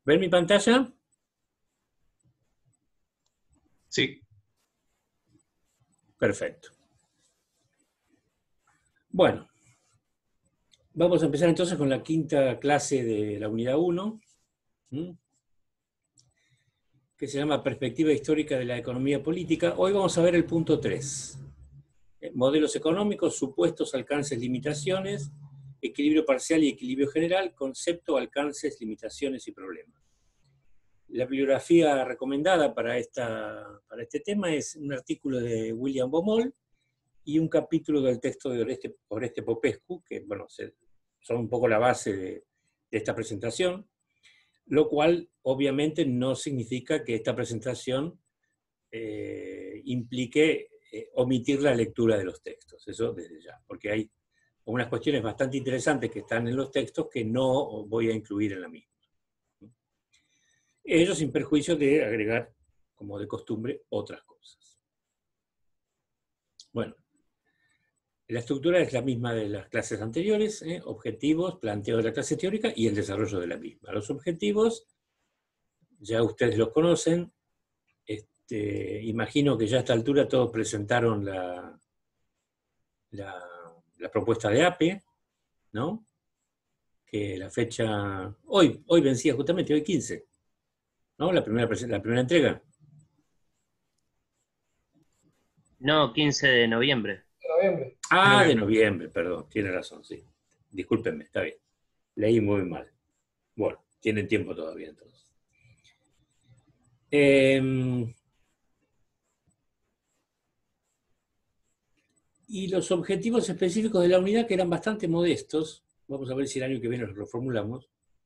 ¿Ven mi pantalla? Sí. Perfecto. Bueno, vamos a empezar entonces con la quinta clase de la unidad 1, que se llama Perspectiva Histórica de la Economía Política. Hoy vamos a ver el punto 3. Modelos económicos, supuestos, alcances, limitaciones, equilibrio parcial y equilibrio general, concepto, alcances, limitaciones y problemas. La bibliografía recomendada para este tema es un artículo de William Baumol y un capítulo del texto de Oreste Popescu, que bueno, son un poco la base de esta presentación, lo cual obviamente no significa que esta presentación implique omitir la lectura de los textos, eso desde ya, porque hay unas cuestiones bastante interesantes que están en los textos que no voy a incluir en la misma. Ello sin perjuicio de agregar, como de costumbre, otras cosas. Bueno, la estructura es la misma de las clases anteriores, objetivos, planteo de la clase teórica y el desarrollo de la misma. Los objetivos, ya ustedes los conocen, imagino que ya a esta altura todos presentaron la propuesta de APE, ¿no? Que la fecha, hoy vencía justamente, hoy 15, ¿no? La primera entrega. No, 15 de noviembre. Ah, de noviembre, perdón, tiene razón, sí. Discúlpenme, está bien. Leí muy mal. Bueno, tienen tiempo todavía entonces. Y los objetivos específicos de la unidad, que eran bastante modestos, vamos a ver si el año que viene los reformulamos.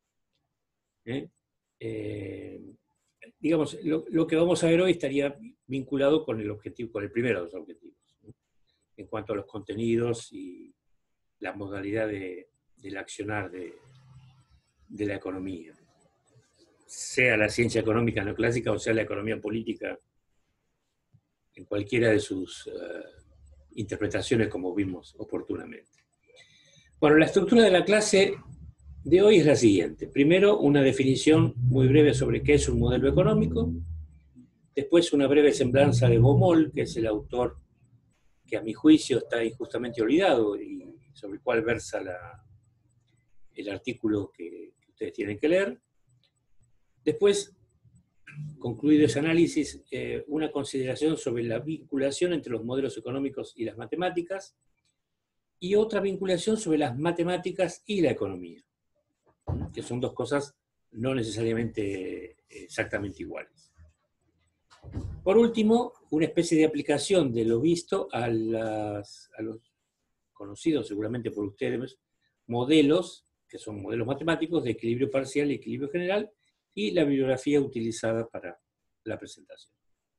Digamos, lo que vamos a ver hoy estaría vinculado con el objetivo, con el primero de los objetivos, ¿no? En cuanto a los contenidos y la modalidad del accionar de la economía, sea la ciencia económica neoclásica o sea la economía política, en cualquiera de sus interpretaciones, como vimos oportunamente. Bueno, la estructura de la clase de hoy es la siguiente. Primero, una definición muy breve sobre qué es un modelo económico. Después, una breve semblanza de Baumol, que es el autor que a mi juicio está injustamente olvidado y sobre el cual versa el artículo que ustedes tienen que leer. Después, concluido ese análisis, una consideración sobre la vinculación entre los modelos económicos y las matemáticas, y otra vinculación sobre las matemáticas y la economía, que son dos cosas no necesariamente exactamente iguales. Por último, una especie de aplicación de lo visto a los conocidos seguramente por ustedes modelos, que son modelos matemáticos de equilibrio parcial y equilibrio general, y la bibliografía utilizada para la presentación.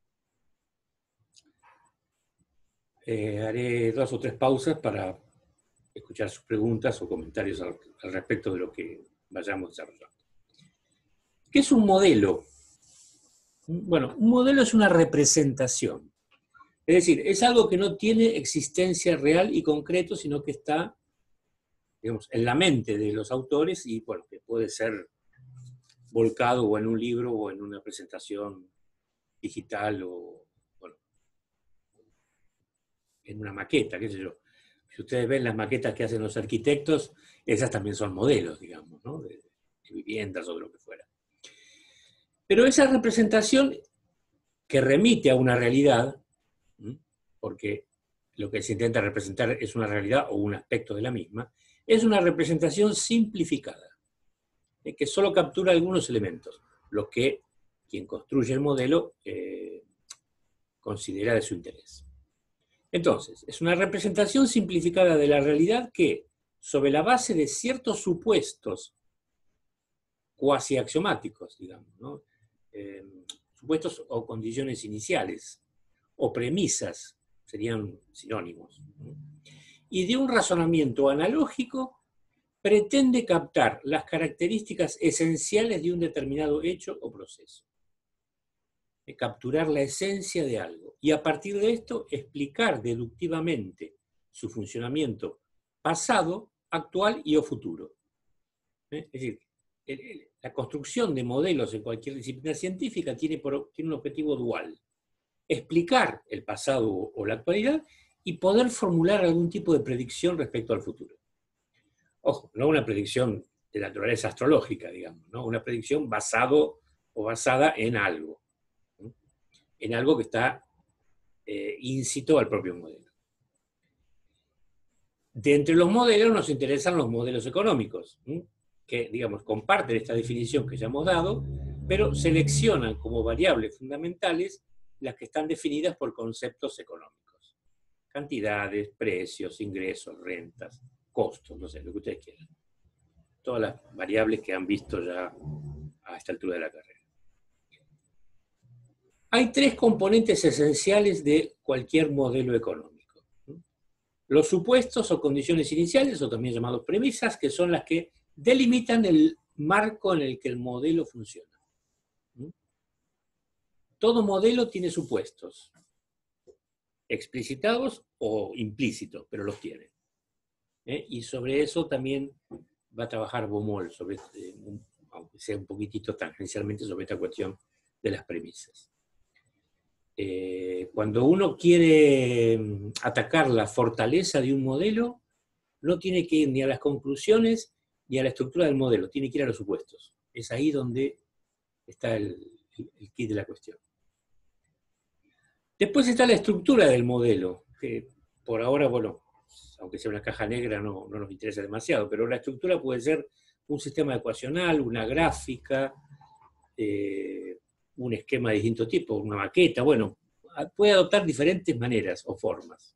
Haré 2 o 3 pausas para escuchar sus preguntas o comentarios al respecto de lo que vayamos desarrollando. ¿Qué es un modelo? Bueno, un modelo es una representación. Es decir, es algo que no tiene existencia real y concreto, sino que está, digamos, en la mente de los autores y, bueno, que puede ser volcado o en un libro o en una presentación digital o, bueno, en una maqueta, qué sé yo. Si ustedes ven las maquetas que hacen los arquitectos, esas también son modelos, digamos, ¿no? de viviendas o de lo que fuera. Pero esa representación que remite a una realidad, porque lo que se intenta representar es una realidad o un aspecto de la misma, es una representación simplificada, que solo captura algunos elementos, los que quien construye el modelo considera de su interés. Entonces, es una representación simplificada de la realidad que, sobre la base de ciertos supuestos cuasi axiomáticos, digamos, ¿no? Supuestos o condiciones iniciales, o premisas, serían sinónimos, ¿no? Y de un razonamiento analógico pretende captar las características esenciales de un determinado hecho o proceso. Capturar la esencia de algo y a partir de esto explicar deductivamente su funcionamiento pasado, actual y o futuro. Es decir, la construcción de modelos en cualquier disciplina científica tiene un objetivo dual: explicar el pasado o la actualidad y poder formular algún tipo de predicción respecto al futuro. Ojo, no una predicción de naturaleza astrológica, digamos, ¿no? Una predicción basada en algo, ¿no? En algo que está íncito al propio modelo. De entre los modelos nos interesan los modelos económicos, ¿no? Que, digamos, comparten esta definición que ya hemos dado, pero seleccionan como variables fundamentales las que están definidas por conceptos económicos: cantidades, precios, ingresos, rentas, costos, no sé, lo que ustedes quieran. Todas las variables que han visto ya a esta altura de la carrera. Hay tres componentes esenciales de cualquier modelo económico: los supuestos o condiciones iniciales, o también llamados premisas, que son las que delimitan el marco en el que el modelo funciona. Todo modelo tiene supuestos, explicitados o implícitos, pero los tiene. Y sobre eso también va a trabajar Baumol, aunque sea un poquitito tangencialmente, sobre esta cuestión de las premisas. Cuando uno quiere atacar la fortaleza de un modelo, no tiene que ir ni a las conclusiones ni a la estructura del modelo, tiene que ir a los supuestos. Es ahí donde está el kit de la cuestión. Después está la estructura del modelo, que por ahora, bueno, aunque sea una caja negra, no nos interesa demasiado, pero la estructura puede ser un sistema ecuacional, una gráfica, un esquema de distinto tipo, una maqueta, bueno, puede adoptar diferentes maneras o formas.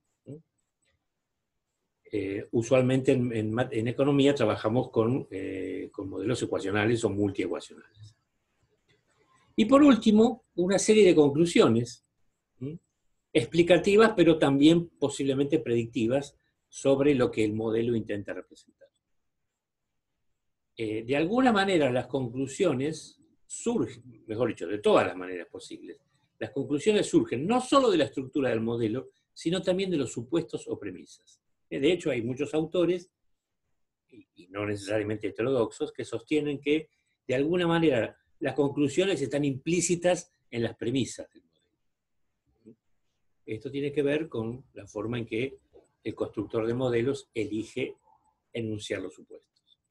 Usualmente en economía trabajamos con modelos ecuacionales o multiecuacionales. Y por último, una serie de conclusiones explicativas, pero también posiblemente predictivas sobre lo que el modelo intenta representar. De alguna manera las conclusiones surgen, mejor dicho, de todas las maneras posibles, las conclusiones surgen no solo de la estructura del modelo, sino también de los supuestos o premisas. De hecho, hay muchos autores, y no necesariamente heterodoxos, que sostienen que de alguna manera las conclusiones están implícitas en las premisas del modelo. Esto tiene que ver con la forma en que el constructor de modelos elige enunciar los supuestos.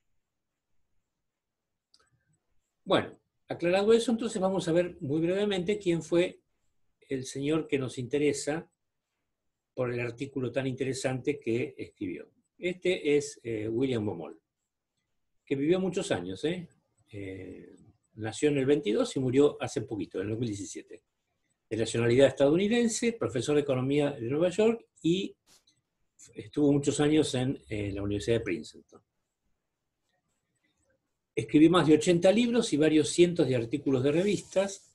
Bueno, aclarado eso, entonces vamos a ver muy brevemente quién fue el señor que nos interesa por el artículo tan interesante que escribió. Este es William Baumol, que vivió muchos años. Nació en el 22 y murió hace poquito, en el 2017. De nacionalidad estadounidense, profesor de economía de Nueva York, y estuvo muchos años en la Universidad de Princeton. Escribió más de 80 libros y varios cientos de artículos de revistas,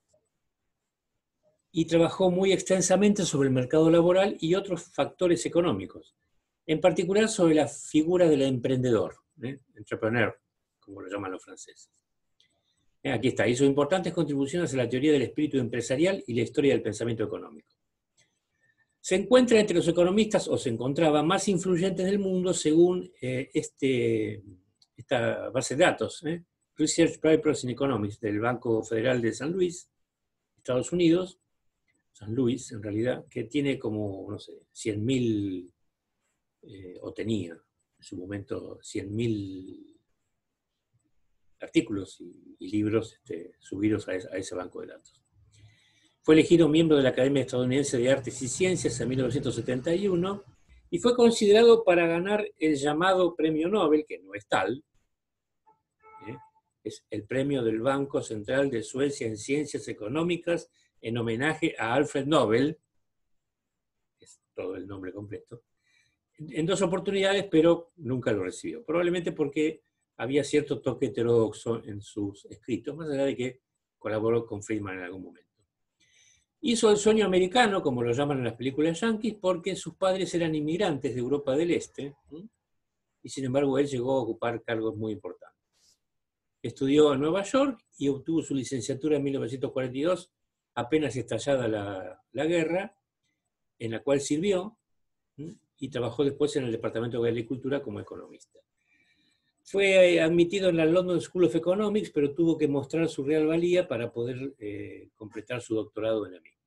y trabajó muy extensamente sobre el mercado laboral y otros factores económicos, en particular sobre la figura del emprendedor, entrepreneur, como lo llaman los franceses. Aquí está, hizo importantes contribuciones a la teoría del espíritu empresarial y la historia del pensamiento económico. Se encuentra entre los economistas, o se encontraba, más influyentes del mundo según esta base de datos, Research Papers in Economics, del Banco Federal de San Luis, Estados Unidos, San Luis en realidad, que tiene como, no sé, 100.000, o tenía en su momento 100.000 artículos y libros subidos a ese banco de datos. Fue elegido miembro de la Academia Estadounidense de Artes y Ciencias en 1971 y fue considerado para ganar el llamado Premio Nobel, que no es tal, es el premio del Banco Central de Suecia en Ciencias Económicas en homenaje a Alfred Nobel, es todo el nombre completo, en 2 oportunidades, pero nunca lo recibió. Probablemente porque había cierto toque heterodoxo en sus escritos, más allá de que colaboró con Friedman en algún momento. Hizo el sueño americano, como lo llaman en las películas yanquis, porque sus padres eran inmigrantes de Europa del Este, y sin embargo él llegó a ocupar cargos muy importantes. Estudió en Nueva York y obtuvo su licenciatura en 1942, apenas estallada la guerra, en la cual sirvió, y trabajó después en el Departamento de Agricultura como economista. Fue admitido en la London School of Economics, pero tuvo que mostrar su real valía para poder completar su doctorado en la misma.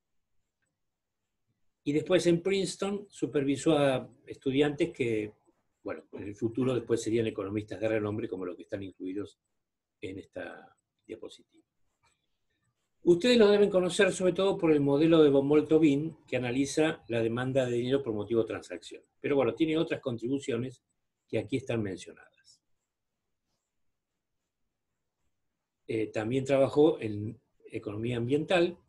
Y después en Princeton supervisó a estudiantes que, bueno, en el futuro después serían economistas de renombre, como los que están incluidos en esta diapositiva. Ustedes lo deben conocer sobre todo por el modelo de von Moltke, que analiza la demanda de dinero por motivo de transacción. Pero bueno, tiene otras contribuciones que aquí están mencionadas. También trabajó en economía ambiental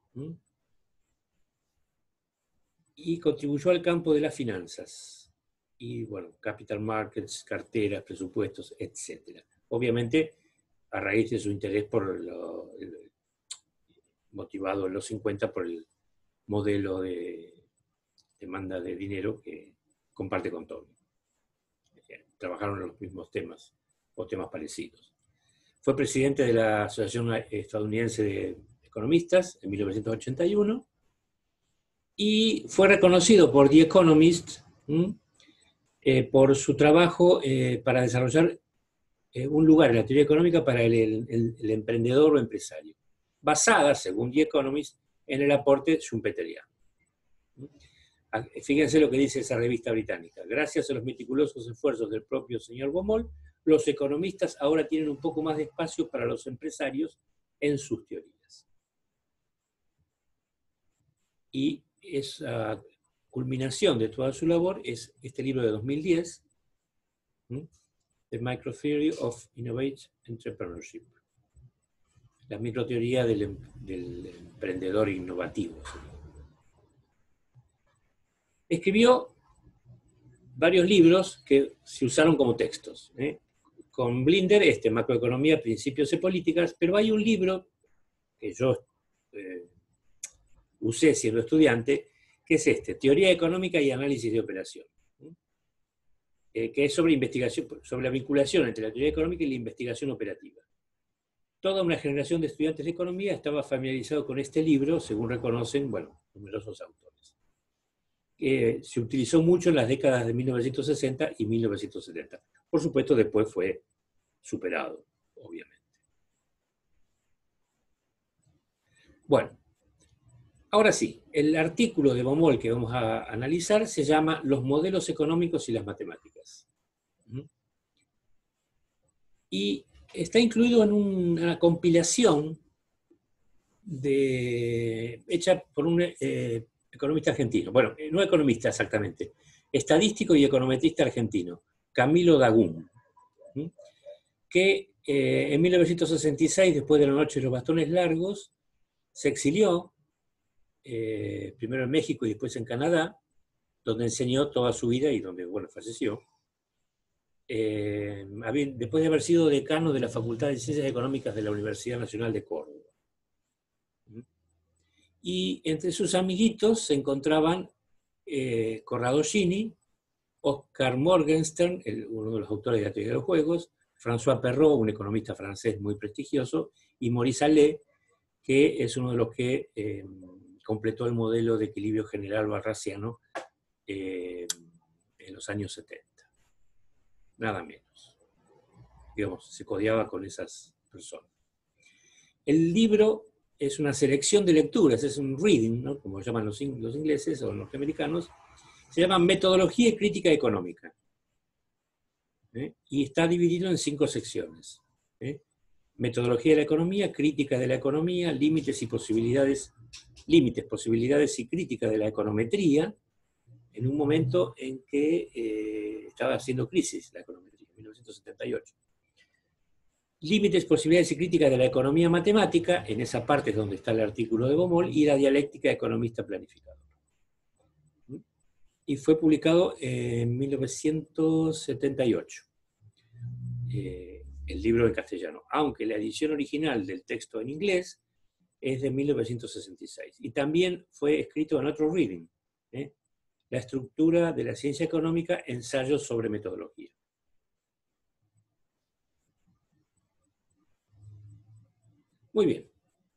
y contribuyó al campo de las finanzas. Y bueno, capital markets, carteras, presupuestos, etc. Obviamente, a raíz de su interés motivado en los 50 por el modelo de demanda de dinero que comparte con Tony. Trabajaron en los mismos temas o temas parecidos. Fue presidente de la Asociación Estadounidense de Economistas en 1981 y fue reconocido por The Economist por su trabajo para desarrollar un lugar en la teoría económica para el emprendedor o empresario, basada, según The Economist, en el aporte schumpeteriano. Fíjense lo que dice esa revista británica. Gracias a los meticulosos esfuerzos del propio señor Baumol, los economistas ahora tienen un poco más de espacio para los empresarios en sus teorías. Y esa culminación de toda su labor es este libro de 2010, The Microtheory of Innovative Entrepreneurship, la microteoría del emprendedor innovativo. Escribió varios libros que se usaron como textos. Con Blinder, Macroeconomía, Principios y Políticas, pero hay un libro que yo usé siendo estudiante, que es Teoría Económica y Análisis de Operación, que es sobre investigación, sobre la vinculación entre la teoría económica y la investigación operativa. Toda una generación de estudiantes de economía estaba familiarizado con este libro, según reconocen, bueno, numerosos autores. Se utilizó mucho en las décadas de 1960 y 1970. Por supuesto, después fue superado, obviamente. Bueno, ahora sí, el artículo de Baumol que vamos a analizar se llama Los modelos económicos y las matemáticas. Y está incluido en una compilación hecha por un economista argentino. Bueno, no economista exactamente, estadístico y econometrista argentino, Camilo Dagún, que en 1966, después de la Noche de los Bastones Largos, se exilió, primero en México y después en Canadá, donde enseñó toda su vida y donde, bueno, falleció. Después de haber sido decano de la Facultad de Ciencias Económicas de la Universidad Nacional de Córdoba. Y entre sus amiguitos se encontraban Corrado Gini, Oscar Morgenstern, uno de los autores de la teoría de los juegos, François Perrault, un economista francés muy prestigioso, y Maurice Allais, que es uno de los que completó el modelo de equilibrio general barrasiano en los años 70. Nada menos. Digamos, se codeaba con esas personas. El libro es una selección de lecturas, es un reading, ¿no? Como llaman los ingleses o los norteamericanos. Se llama Metodología y Crítica Económica. Y está dividido en 5 secciones. Metodología de la economía, crítica de la economía, límites, posibilidades y crítica de la econometría, en un momento en que estaba haciendo crisis la econometría, en 1978. Límites, posibilidades y crítica de la economía matemática, en esa parte es donde está el artículo de Baumol, y la dialéctica economista planificador. Y fue publicado en 1978, el libro en castellano, aunque la edición original del texto en inglés es de 1966. Y también fue escrito en otro reading, La estructura de la ciencia económica, ensayos sobre metodología. Muy bien.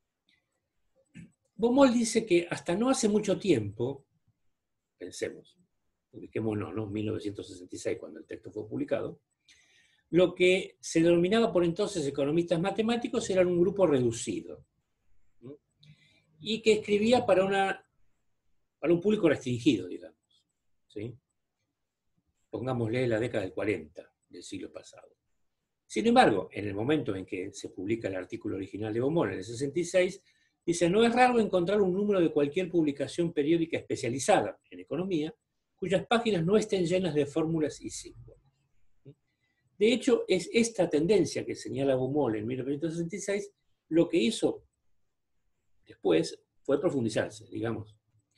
Baumol dice que hasta no hace mucho tiempo, pensemos, ubiquémonos, ¿no? 1966, cuando el texto fue publicado, lo que se denominaba por entonces economistas matemáticos eran un grupo reducido, ¿no? Y que escribía para un público restringido, digamos, ¿sí? Pongámosle la década del 40 del siglo pasado. Sin embargo, en el momento en que se publica el artículo original de Baumol, en el 66, dice: no es raro encontrar un número de cualquier publicación periódica especializada en economía cuyas páginas no estén llenas de fórmulas y símbolos. De hecho, es esta tendencia que señala Baumol en 1966 lo que hizo después fue profundizarse, digamos.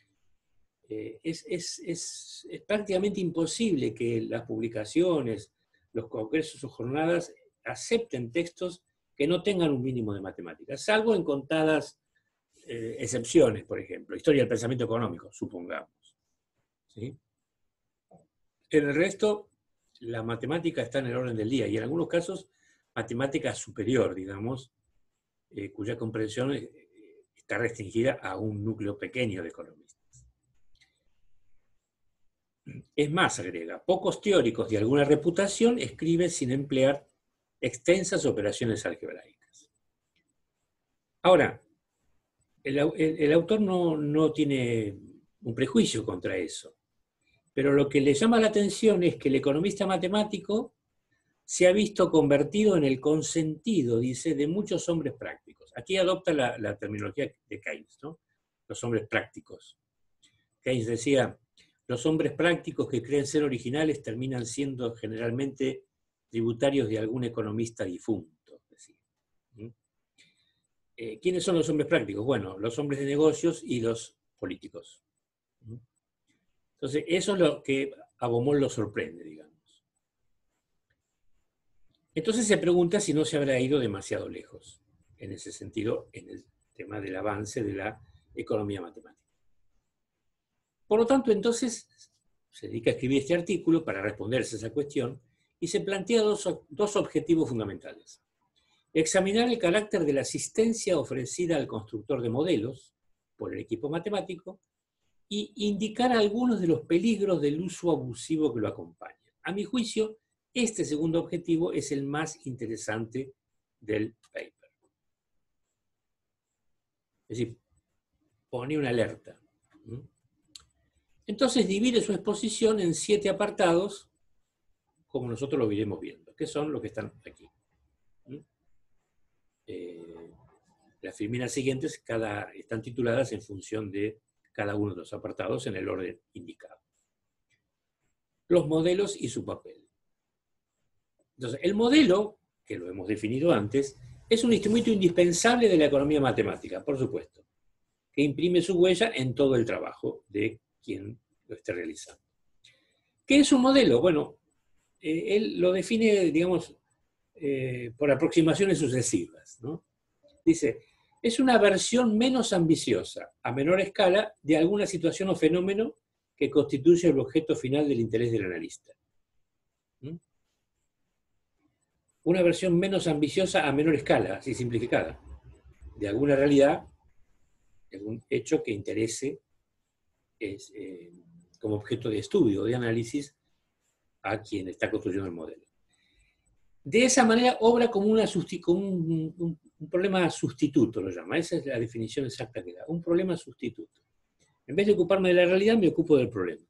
Es prácticamente imposible que las publicaciones, los congresos o jornadas acepten textos que no tengan un mínimo de matemáticas, salvo en contadas excepciones, por ejemplo, historia del pensamiento económico, supongamos, ¿sí? En el resto, la matemática está en el orden del día, y en algunos casos, matemática superior, digamos, cuya comprensión está restringida a un núcleo pequeño de economistas. Es más, agrega, pocos teóricos de alguna reputación escriben sin emplear extensas operaciones algebraicas. Ahora, el autor no tiene un prejuicio contra eso, pero lo que le llama la atención es que el economista matemático se ha visto convertido en el consentido, dice, de muchos hombres prácticos. Aquí adopta la terminología de Keynes, ¿no? Los hombres prácticos. Keynes decía: los hombres prácticos que creen ser originales terminan siendo generalmente tributarios de algún economista difunto. ¿Quiénes son los hombres prácticos? Bueno, los hombres de negocios y los políticos. Entonces, eso es lo que a Baumol lo sorprende, digamos. Entonces se pregunta si no se habrá ido demasiado lejos, en ese sentido, en el tema del avance de la economía matemática. Por lo tanto, entonces, se dedica a escribir este artículo para responderse a esa cuestión y se plantea dos objetivos fundamentales. Examinar el carácter de la asistencia ofrecida al constructor de modelos por el equipo matemático y indicar algunos de los peligros del uso abusivo que lo acompaña. A mi juicio, este segundo objetivo es el más interesante del paper. Es decir, pone una alerta. Entonces divide su exposición en 7 apartados, como nosotros lo iremos viendo, que son los que están aquí. Las filminas siguientes están tituladas en función de cada uno de los apartados en el orden indicado. Los modelos y su papel. Entonces, el modelo, que lo hemos definido antes, es un instrumento indispensable de la economía matemática, por supuesto, que imprime su huella en todo el trabajo de quien lo esté realizando. ¿Qué es un modelo? Bueno, él lo define, digamos, por aproximaciones sucesivas, ¿no? Dice: es una versión menos ambiciosa, a menor escala, de alguna situación o fenómeno que constituye el objeto final del interés del analista. Una versión menos ambiciosa a menor escala, así simplificada, de alguna realidad, de algún hecho que interese como objeto de estudio, de análisis, a quien está construyendo el modelo. De esa manera obra como un problema sustituto, lo llama. Esa es la definición exacta que da. Un problema sustituto. En vez de ocuparme de la realidad, me ocupo del problema.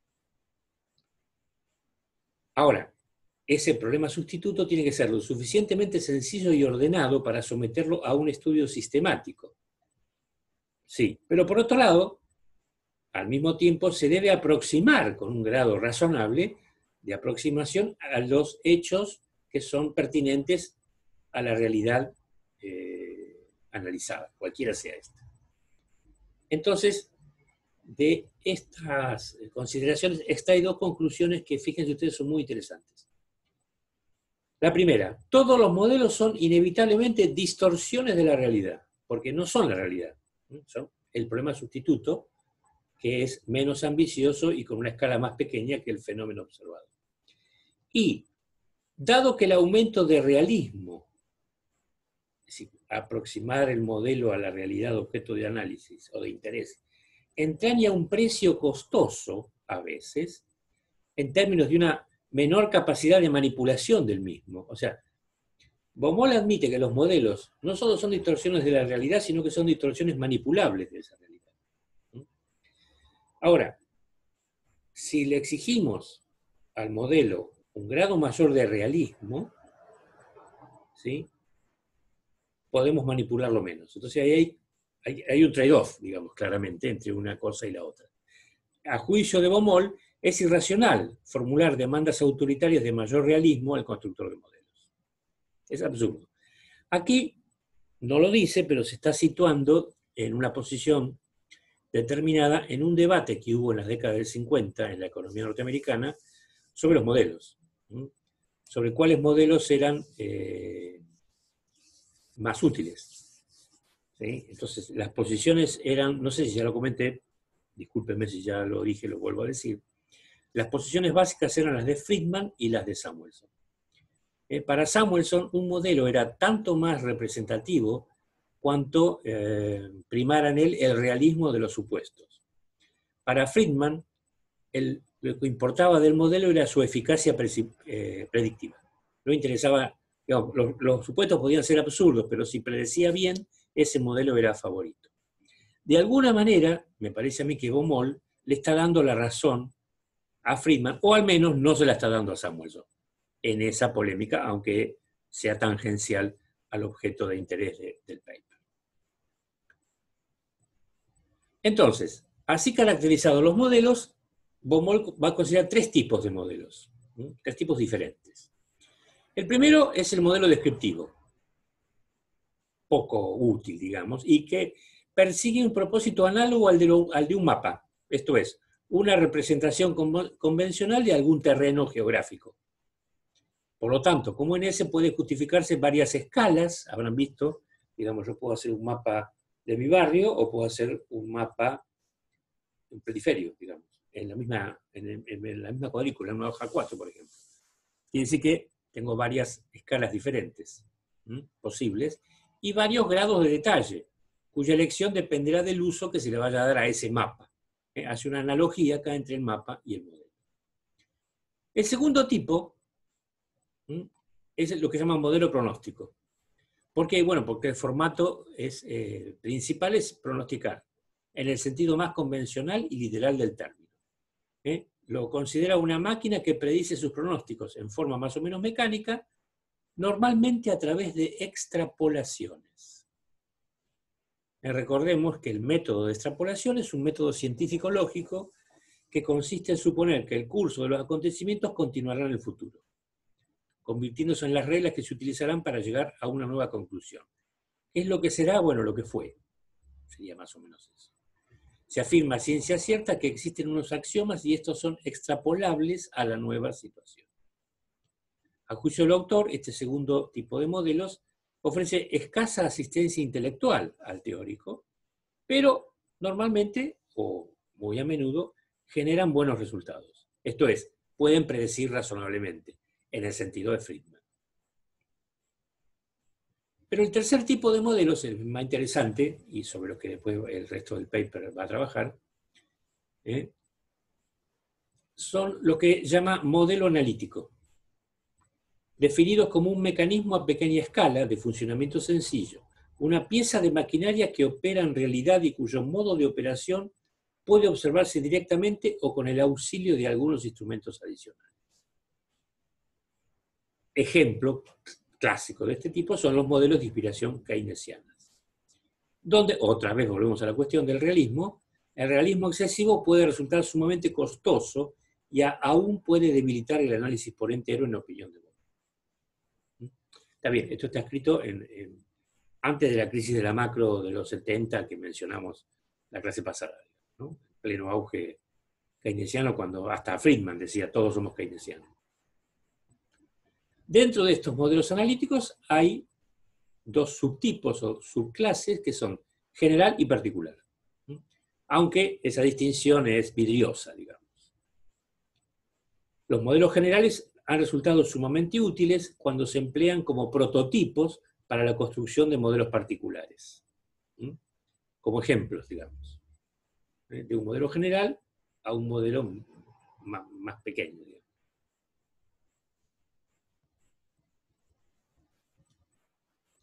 Ahora, ese problema sustituto tiene que ser lo suficientemente sencillo y ordenado para someterlo a un estudio sistemático. Sí, pero por otro lado, al mismo tiempo se debe aproximar con un grado razonable de aproximación a los hechos que son pertinentes a la realidad analizada, cualquiera sea esta. Entonces, de estas consideraciones extrae 2 conclusiones que, fíjense ustedes, son muy interesantes. La primera: todos los modelos son inevitablemente distorsiones de la realidad, porque no son la realidad, son el problema sustituto, que es menos ambicioso y con una escala más pequeña que el fenómeno observado. Y, dado que el aumento de realismo, es decir, aproximar el modelo a la realidad objeto de análisis o de interés, entraña un precio costoso, a veces, en términos de una menor capacidad de manipulación del mismo. O sea, Baumol admite que los modelos no solo son distorsiones de la realidad, sino que son distorsiones manipulables de esa realidad. Ahora, si le exigimos al modelo un grado mayor de realismo, ¿sí?, podemos manipularlo menos. Entonces ahí hay un trade-off, digamos, claramente, entre una cosa y la otra. A juicio de Baumol, es irracional formular demandas autoritarias de mayor realismo al constructor de modelos. Es absurdo. Aquí no lo dice, pero se está situando en una posición determinada en un debate que hubo en las décadas del 50 en la economía norteamericana sobre los modelos, sobre cuáles modelos eran más útiles. ¿Sí? Entonces, las posiciones eran, no sé si ya lo comenté, discúlpenme si ya lo dije, lo vuelvo a decir, las posiciones básicas eran las de Friedman y las de Samuelson. Para Samuelson, un modelo era tanto más representativo cuanto primara en él el realismo de los supuestos. Para Friedman, lo que importaba del modelo era su eficacia predictiva. No interesaba, digamos, los supuestos podían ser absurdos, pero si predecía bien, ese modelo era favorito. De alguna manera, me parece a mí que Baumol le está dando la razón a Friedman, o al menos no se la está dando a Samuelson, en esa polémica, aunque sea tangencial al objeto de interés del paper. Entonces, así caracterizados los modelos, Baumol va a considerar tres tipos de modelos, tres tipos diferentes. El primero es el modelo descriptivo, poco útil, digamos, y que persigue un propósito análogo al de un mapa, esto es, una representación convencional de algún terreno geográfico. Por lo tanto, como en ese puede justificarse varias escalas, habrán visto, digamos, yo puedo hacer un mapa de mi barrio o puedo hacer un mapa en periferio, digamos, en la misma cuadrícula, en una hoja 4, por ejemplo. Quiere decir que tengo varias escalas diferentes posibles y varios grados de detalle, cuya elección dependerá del uso que se le vaya a dar a ese mapa. Hace una analogía acá entre el mapa y el modelo. El segundo tipo es lo que se llama modelo pronóstico. ¿Por qué? Bueno, porque el formato principal es pronosticar, en el sentido más convencional y literal del término. Lo considera una máquina que predice sus pronósticos en forma más o menos mecánica, normalmente a través de extrapolaciones. Recordemos que el método de extrapolación es un método científico-lógico que consiste en suponer que el curso de los acontecimientos continuará en el futuro, convirtiéndose en las reglas que se utilizarán para llegar a una nueva conclusión. ¿Qué es lo que será? Bueno, lo que fue. Sería más o menos eso. Se afirma a ciencia cierta que existen unos axiomas y estos son extrapolables a la nueva situación. A juicio del autor, este segundo tipo de modelos ofrece escasa asistencia intelectual al teórico, pero normalmente, o muy a menudo, generan buenos resultados. Esto es, pueden predecir razonablemente, en el sentido de Friedman. Pero el tercer tipo de modelos, el más interesante, y sobre lo que después el resto del paper va a trabajar, son lo que llama modelo analítico, definidos como un mecanismo a pequeña escala de funcionamiento sencillo, una pieza de maquinaria que opera en realidad y cuyo modo de operación puede observarse directamente o con el auxilio de algunos instrumentos adicionales. Ejemplo clásico de este tipo son los modelos de inspiración keynesianas, donde, otra vez volvemos a la cuestión del realismo, el realismo excesivo puede resultar sumamente costoso y aún puede debilitar el análisis por entero en la opinión de Baumol. Está bien, esto está escrito antes de la crisis de la macro de los 70 que mencionamos la clase pasada, ¿no? Pleno auge keynesiano, cuando hasta Friedman decía todos somos keynesianos. Dentro de estos modelos analíticos hay dos subtipos o subclases que son general y particular, aunque esa distinción es vidriosa, digamos. Los modelos generales han resultado sumamente útiles cuando se emplean como prototipos para la construcción de modelos particulares, como ejemplos, digamos, de un modelo general a un modelo más pequeño, digamos.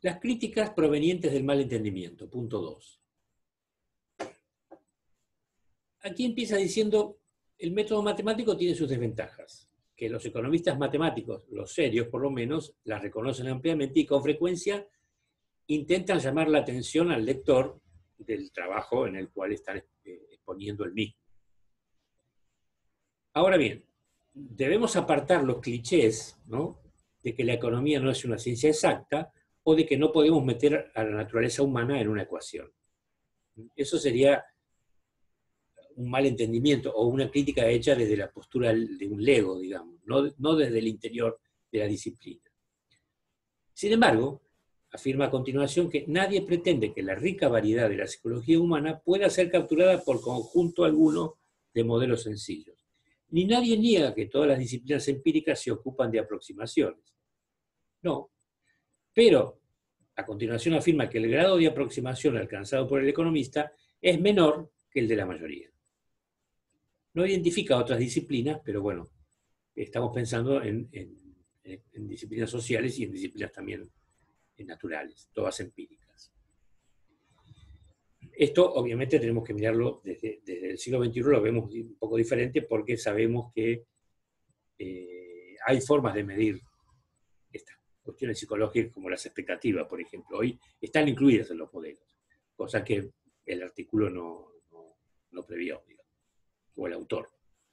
Las críticas provenientes del mal entendimiento, punto 2. Aquí empieza diciendo, el método matemático tiene sus desventajas, que los economistas matemáticos, los serios por lo menos, las reconocen ampliamente y con frecuencia intentan llamar la atención al lector del trabajo en el cual están exponiendo el mismo. Ahora bien, debemos apartar los clichés, ¿no?, de que la economía no es una ciencia exacta o de que no podemos meter a la naturaleza humana en una ecuación. Eso sería un mal entendimiento o una crítica hecha desde la postura de un lego, digamos, no desde el interior de la disciplina. Sin embargo, afirma a continuación que nadie pretende que la rica variedad de la psicología humana pueda ser capturada por conjunto alguno de modelos sencillos. Ni nadie niega que todas las disciplinas empíricas se ocupan de aproximaciones. No. Pero, a continuación afirma que el grado de aproximación alcanzado por el economista es menor que el de la mayoría. No identifica otras disciplinas, pero bueno, estamos pensando en disciplinas sociales y en disciplinas también naturales, todas empíricas. Esto obviamente tenemos que mirarlo desde el siglo XXI, lo vemos un poco diferente porque sabemos que hay formas de medir estas cuestiones psicológicas como las expectativas, por ejemplo. Hoy están incluidas en los modelos, cosa que el artículo no previó, digamos, o el autor.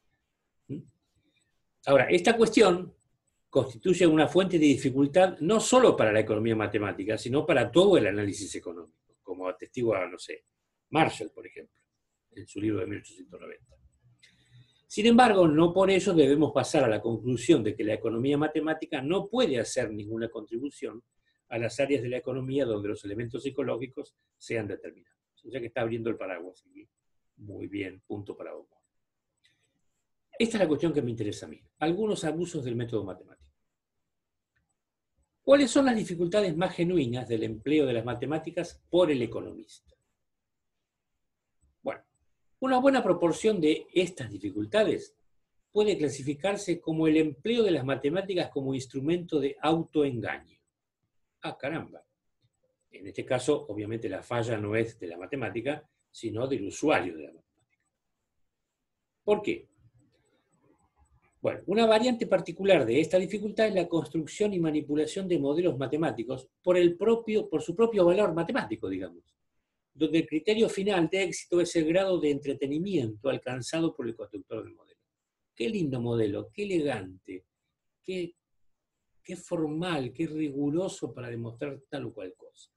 Ahora, esta cuestión constituye una fuente de dificultad no solo para la economía matemática, sino para todo el análisis económico, como atestigua, no sé, Marshall, por ejemplo, en su libro de 1890. Sin embargo, no por eso debemos pasar a la conclusión de que la economía matemática no puede hacer ninguna contribución a las áreas de la economía donde los elementos psicológicos sean determinados. O sea que está abriendo el paraguas aquí. Muy bien, punto para vos. Esta es la cuestión que me interesa a mí. Algunos abusos del método matemático. ¿Cuáles son las dificultades más genuinas del empleo de las matemáticas por el economista? Bueno, una buena proporción de estas dificultades puede clasificarse como el empleo de las matemáticas como instrumento de autoengaño. Ah, caramba. En este caso, obviamente, la falla no es de la matemática, sino del usuario de la matemática. ¿Por qué? Bueno, una variante particular de esta dificultad es la construcción y manipulación de modelos matemáticos por su propio valor matemático, digamos, donde el criterio final de éxito es el grado de entretenimiento alcanzado por el constructor del modelo. Qué lindo modelo, qué elegante, qué formal, qué riguroso para demostrar tal o cual cosa.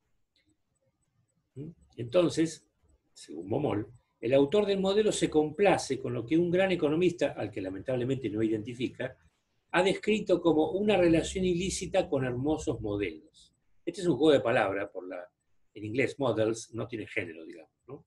Entonces, según Momol, el autor del modelo se complace con lo que un gran economista, al que lamentablemente no identifica, ha descrito como una relación ilícita con hermosos modelos. Este es un juego de palabras, en inglés models no tiene género, digamos, ¿no?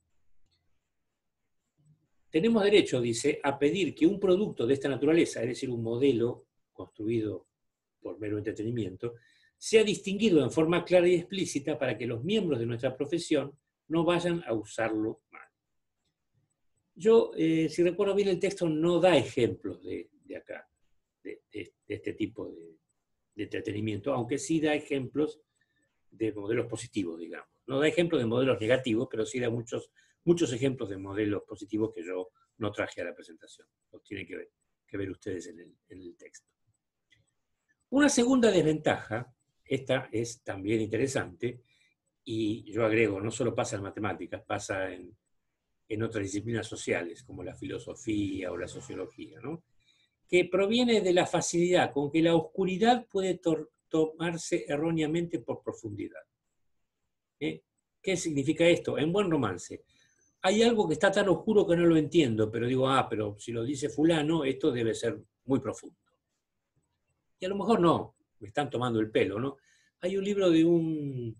Tenemos derecho, dice, a pedir que un producto de esta naturaleza, es decir, un modelo construido por mero entretenimiento, sea distinguido en forma clara y explícita para que los miembros de nuestra profesión no vayan a usarlo mal. Yo, si recuerdo bien, el texto no da ejemplos de acá, de este tipo de entretenimiento, aunque sí da ejemplos de modelos positivos, digamos. No da ejemplos de modelos negativos, pero sí da muchos ejemplos de modelos positivos que yo no traje a la presentación. Los tienen que ver ustedes en el texto. Una segunda desventaja, esta es también interesante, y yo agrego, no solo pasa en matemáticas, pasa en otras disciplinas sociales, como la filosofía o la sociología, ¿no?, que proviene de la facilidad con que la oscuridad puede tomarse erróneamente por profundidad. ¿Qué significa esto? En buen romance, hay algo que está tan oscuro que no lo entiendo, pero digo, pero si lo dice fulano, esto debe ser muy profundo. Y a lo mejor no, me están tomando el pelo, ¿no? Hay un libro de un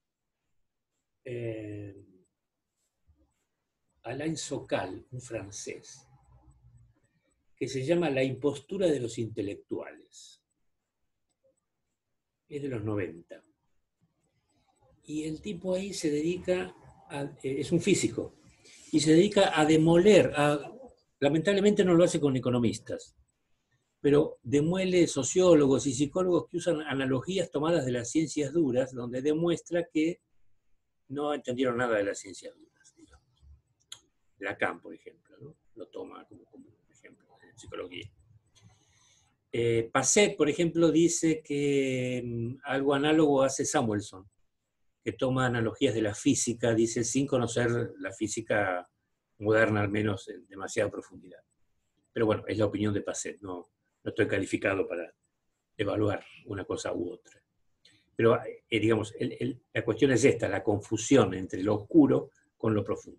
Alain Sokal, un francés, que se llama La impostura de los intelectuales. Es de los 90. Y el tipo ahí se dedica, es un físico, y se dedica a demoler, lamentablemente no lo hace con economistas, pero demuele sociólogos y psicólogos que usan analogías tomadas de las ciencias duras, donde demuestra que no entendieron nada de las ciencias duras, digamos. Lacan, por ejemplo, ¿no? Lo toma como ejemplo en psicología. Passet, por ejemplo, dice que algo análogo hace Samuelson, que toma analogías de la física, dice, sin conocer la física moderna, al menos en demasiada profundidad. Pero bueno, es la opinión de Passet, no estoy calificado para evaluar una cosa u otra. Pero, digamos, la cuestión es esta, la confusión entre lo oscuro con lo profundo.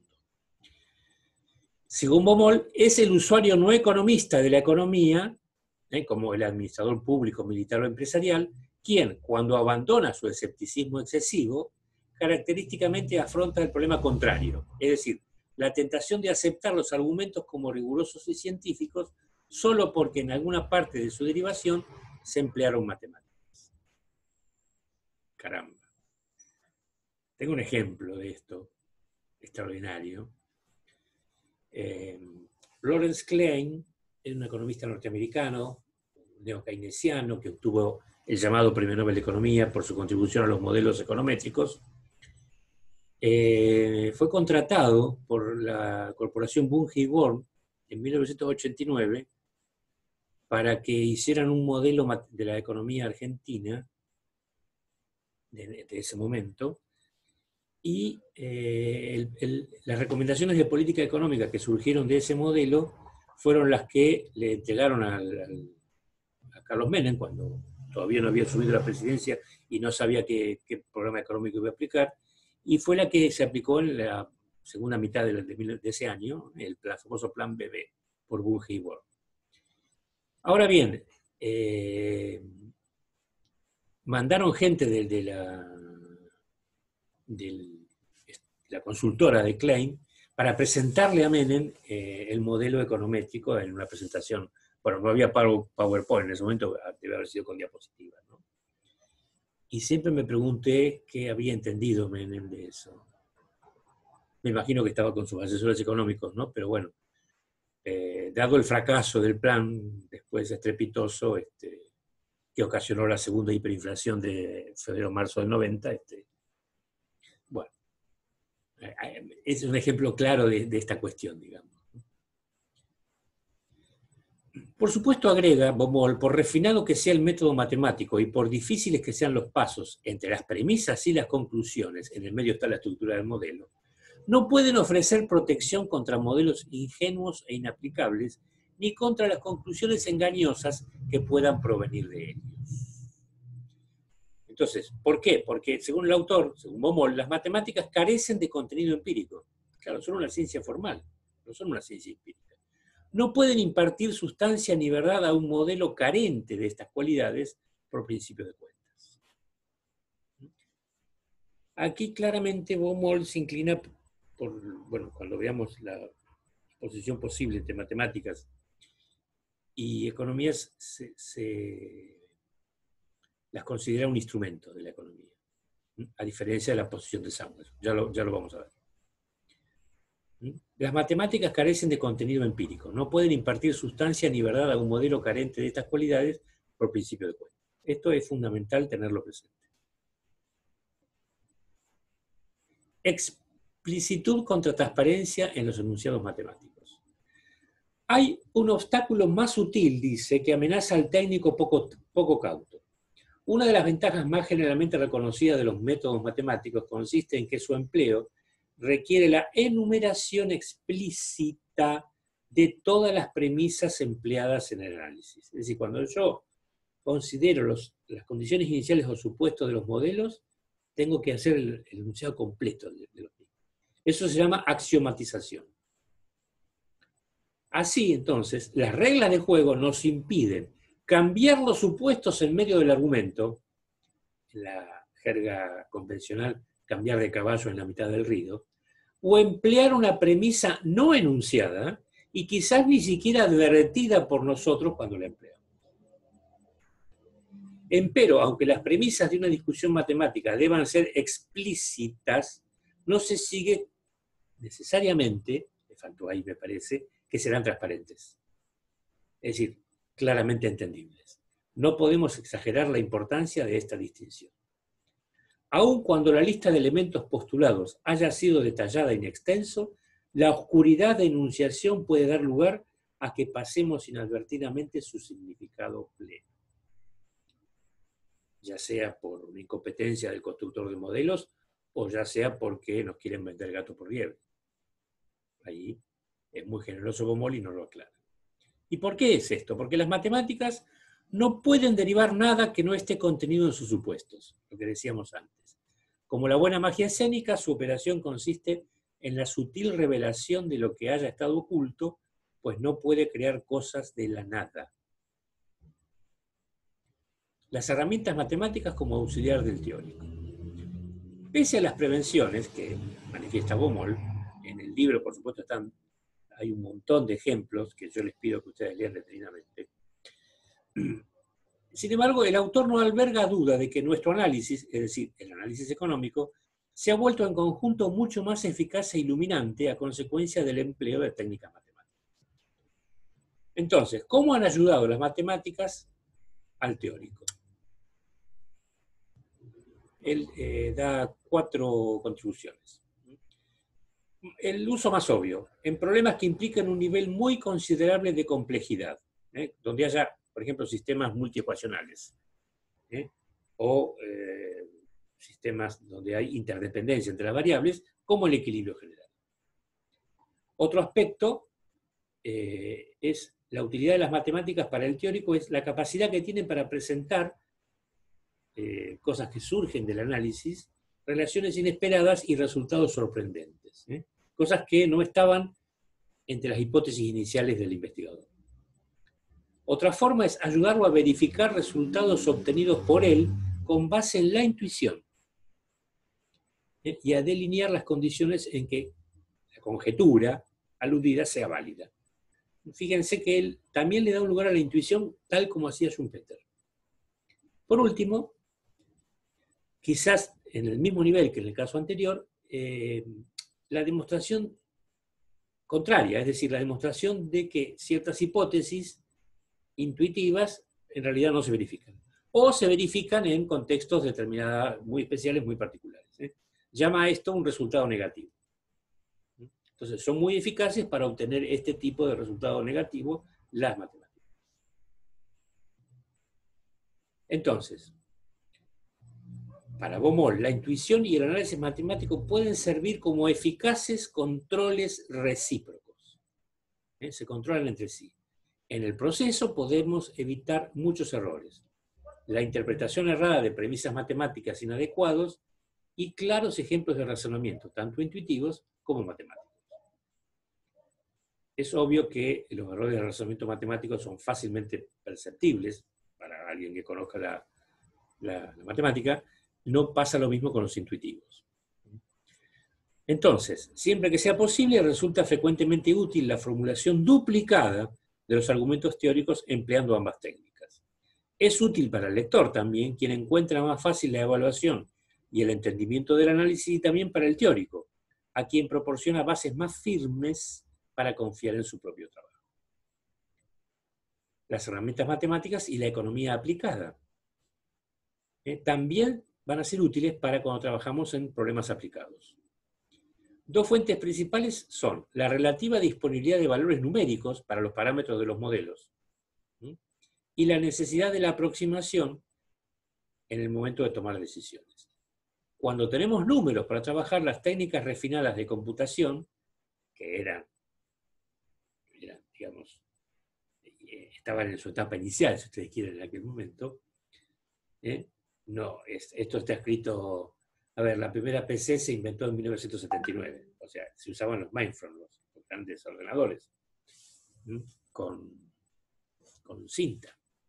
Según Baumol, es el usuario no economista de la economía, como el administrador público, militar o empresarial, quien, cuando abandona su escepticismo excesivo, característicamente afronta el problema contrario, es decir, la tentación de aceptar los argumentos como rigurosos y científicos solo porque en alguna parte de su derivación se emplearon matemáticas. Caramba. Tengo un ejemplo de esto, extraordinario. Lawrence Klein es un economista norteamericano, neo-keynesiano, que obtuvo el llamado Premio Nobel de Economía por su contribución a los modelos econométricos. Fue contratado por la corporación Bunge Born en 1989 para que hicieran un modelo de la economía argentina de ese momento, y las recomendaciones de política económica que surgieron de ese modelo fueron las que le entregaron a Carlos Menem, cuando todavía no había asumido la presidencia y no sabía qué programa económico iba a aplicar, y fue la que se aplicó en la segunda mitad de ese año, el famoso Plan BB, por Bunge y Born. Ahora bien, mandaron gente de la consultora de Klein para presentarle a Menem el modelo econométrico en una presentación. Bueno, no había PowerPoint en ese momento, debe haber sido con diapositivas, ¿no? Y siempre me pregunté qué había entendido Menem de eso. Me imagino que estaba con sus asesores económicos, ¿no? Pero bueno, dado el fracaso del plan después estrepitoso, que ocasionó la segunda hiperinflación de febrero-marzo del 90, bueno, es un ejemplo claro de esta cuestión, digamos. Por supuesto, agrega Baumol, por refinado que sea el método matemático y por difíciles que sean los pasos entre las premisas y las conclusiones, en el medio está la estructura del modelo, no pueden ofrecer protección contra modelos ingenuos e inaplicables, ni contra las conclusiones engañosas que puedan provenir de ellos. Entonces, ¿por qué? Porque según el autor, según Baumol, las matemáticas carecen de contenido empírico. Claro, son una ciencia formal, no son una ciencia empírica. No pueden impartir sustancia ni verdad a un modelo carente de estas cualidades por principio de cuentas. Aquí claramente Baumol se inclina por, bueno, cuando veamos la exposición posible entre matemáticas y economías, las considera un instrumento de la economía, a diferencia de la posición de Samuel. Ya lo vamos a ver. Las matemáticas carecen de contenido empírico, no pueden impartir sustancia ni verdad a un modelo carente de estas cualidades por principio de cuentas. Esto es fundamental tenerlo presente. Explicitud contra transparencia en los enunciados matemáticos. Hay un obstáculo más sutil, dice, que amenaza al técnico poco cauto. Una de las ventajas más generalmente reconocidas de los métodos matemáticos consiste en que su empleo requiere la enumeración explícita de todas las premisas empleadas en el análisis. Es decir, cuando yo considero las condiciones iniciales o supuestos de los modelos, tengo que hacer el enunciado completo de los mismos. Eso se llama axiomatización. Así, entonces, las reglas de juego nos impiden cambiar los supuestos en medio del argumento, en la jerga convencional, cambiar de caballo en la mitad del río, o emplear una premisa no enunciada y quizás ni siquiera advertida por nosotros cuando la empleamos. Empero, aunque las premisas de una discusión matemática deban ser explícitas, no se sigue necesariamente, me faltó ahí me parece, que serán transparentes. Es decir, claramente entendibles. No podemos exagerar la importancia de esta distinción. Aun cuando la lista de elementos postulados haya sido detallada in extenso, la oscuridad de enunciación puede dar lugar a que pasemos inadvertidamente su significado pleno, ya sea por una incompetencia del constructor de modelos o ya sea porque nos quieren vender gato por liebre. Ahí es muy generoso Baumol y nos lo aclara. ¿Y por qué es esto? Porque las matemáticas no pueden derivar nada que no esté contenido en sus supuestos, lo que decíamos antes. Como la buena magia escénica, su operación consiste en la sutil revelación de lo que haya estado oculto, pues no puede crear cosas de la nada. Las herramientas matemáticas como auxiliar del teórico. Pese a las prevenciones que manifiesta Baumol, en el libro, por supuesto, hay un montón de ejemplos que yo les pido que ustedes lean detenidamente. Sin embargo, el autor no alberga duda de que nuestro análisis, es decir, el análisis económico, se ha vuelto en conjunto mucho más eficaz e iluminante a consecuencia del empleo de técnicas matemáticas. Entonces, ¿cómo han ayudado las matemáticas al teórico? Él da 4 contribuciones. El uso más obvio, en problemas que implican un nivel muy considerable de complejidad, donde haya, por ejemplo, sistemas multiecuacionales, o sistemas donde hay interdependencia entre las variables, como el equilibrio general. Otro aspecto es la utilidad de las matemáticas para el teórico, es la capacidad que tienen para presentar cosas que surgen del análisis, relaciones inesperadas y resultados sorprendentes. Cosas que no estaban entre las hipótesis iniciales del investigador. Otra forma es ayudarlo a verificar resultados obtenidos por él con base en la intuición y a delinear las condiciones en que la conjetura aludida sea válida. Fíjense que él también le da un lugar a la intuición tal como hacía Schumpeter. Por último, quizás en el mismo nivel que en el caso anterior, la demostración contraria, es decir, la demostración de que ciertas hipótesis intuitivas en realidad no se verifican. O se verifican en contextos determinados, muy especiales, muy particulares. Llama a esto un resultado negativo. Entonces, son muy eficaces para obtener este tipo de resultado negativo las matemáticas. Entonces, para Baumol, la intuición y el análisis matemático pueden servir como eficaces controles recíprocos. Se controlan entre sí. En el proceso podemos evitar muchos errores. La interpretación errada de premisas matemáticas inadecuadas y claros ejemplos de razonamiento, tanto intuitivos como matemáticos. Es obvio que los errores de razonamiento matemático son fácilmente perceptibles para alguien que conozca la matemática. No pasa lo mismo con los intuitivos. Entonces, siempre que sea posible, resulta frecuentemente útil la formulación duplicada de los argumentos teóricos empleando ambas técnicas. Es útil para el lector también, quien encuentra más fácil la evaluación y el entendimiento del análisis, y también para el teórico, a quien proporciona bases más firmes para confiar en su propio trabajo. Las herramientas matemáticas y la economía aplicada también van a ser útiles para cuando trabajamos en problemas aplicados. Dos fuentes principales son la relativa disponibilidad de valores numéricos para los parámetros de los modelos y la necesidad de la aproximación en el momento de tomar decisiones. Cuando tenemos números para trabajar, las técnicas refinadas de computación, que eran digamos, estaban en su etapa inicial, si ustedes quieren, en aquel momento, no, esto está escrito, a ver, la primera PC se inventó en 1979, o sea, se usaban los mainframe, los grandes ordenadores, con cinta.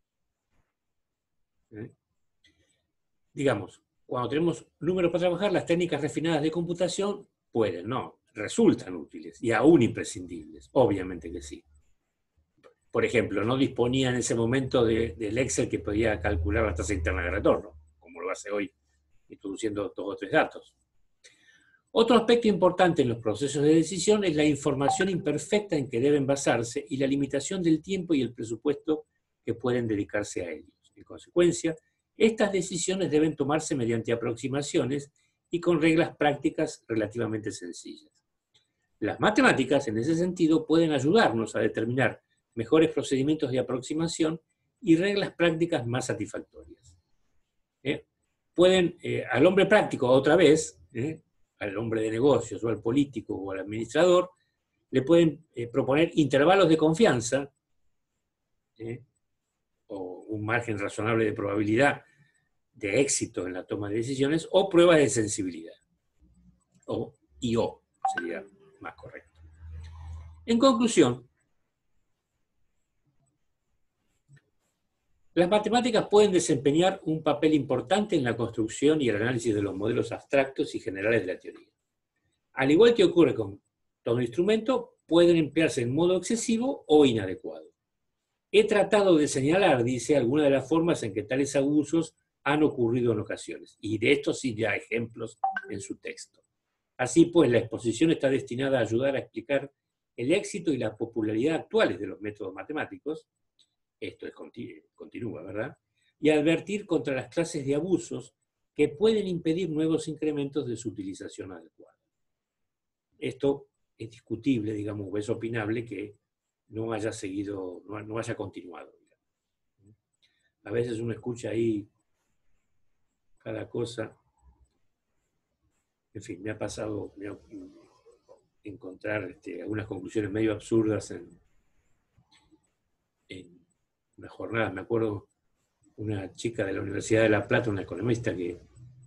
Digamos, cuando tenemos números para trabajar, las técnicas refinadas de computación resultan útiles y aún imprescindibles, obviamente que sí. Por ejemplo, no disponía en ese momento del Excel que podía calcular la tasa interna de retorno, como lo hace hoy, introduciendo 2 o 3 datos. Otro aspecto importante en los procesos de decisión es la información imperfecta en que deben basarse y la limitación del tiempo y el presupuesto que pueden dedicarse a ellos. En consecuencia, estas decisiones deben tomarse mediante aproximaciones y con reglas prácticas relativamente sencillas. Las matemáticas, en ese sentido, pueden ayudarnos a determinar mejores procedimientos de aproximación y reglas prácticas más satisfactorias. Pueden, al hombre práctico, otra vez, al hombre de negocios o al político o al administrador, le pueden proponer intervalos de confianza o un margen razonable de probabilidad de éxito en la toma de decisiones o pruebas de sensibilidad. O sería más correcto. En conclusión, las matemáticas pueden desempeñar un papel importante en la construcción y el análisis de los modelos abstractos y generales de la teoría. Al igual que ocurre con todo instrumento, pueden emplearse en modo excesivo o inadecuado. He tratado de señalar, dice, algunas de las formas en que tales abusos han ocurrido en ocasiones, y de esto sí ya ejemplos en su texto. Así pues, la exposición está destinada a ayudar a explicar el éxito y la popularidad actuales de los métodos matemáticos, esto es continúa, ¿verdad? Y a advertir contra las clases de abusos que pueden impedir nuevos incrementos de su utilización adecuada. Esto es discutible, digamos, o es opinable que no haya seguido, no haya continuado. Digamos. A veces uno escucha ahí cada cosa. En fin, me ha pasado encontrar algunas conclusiones medio absurdas en una jornada. Me acuerdo una chica de la Universidad de La Plata, una economista que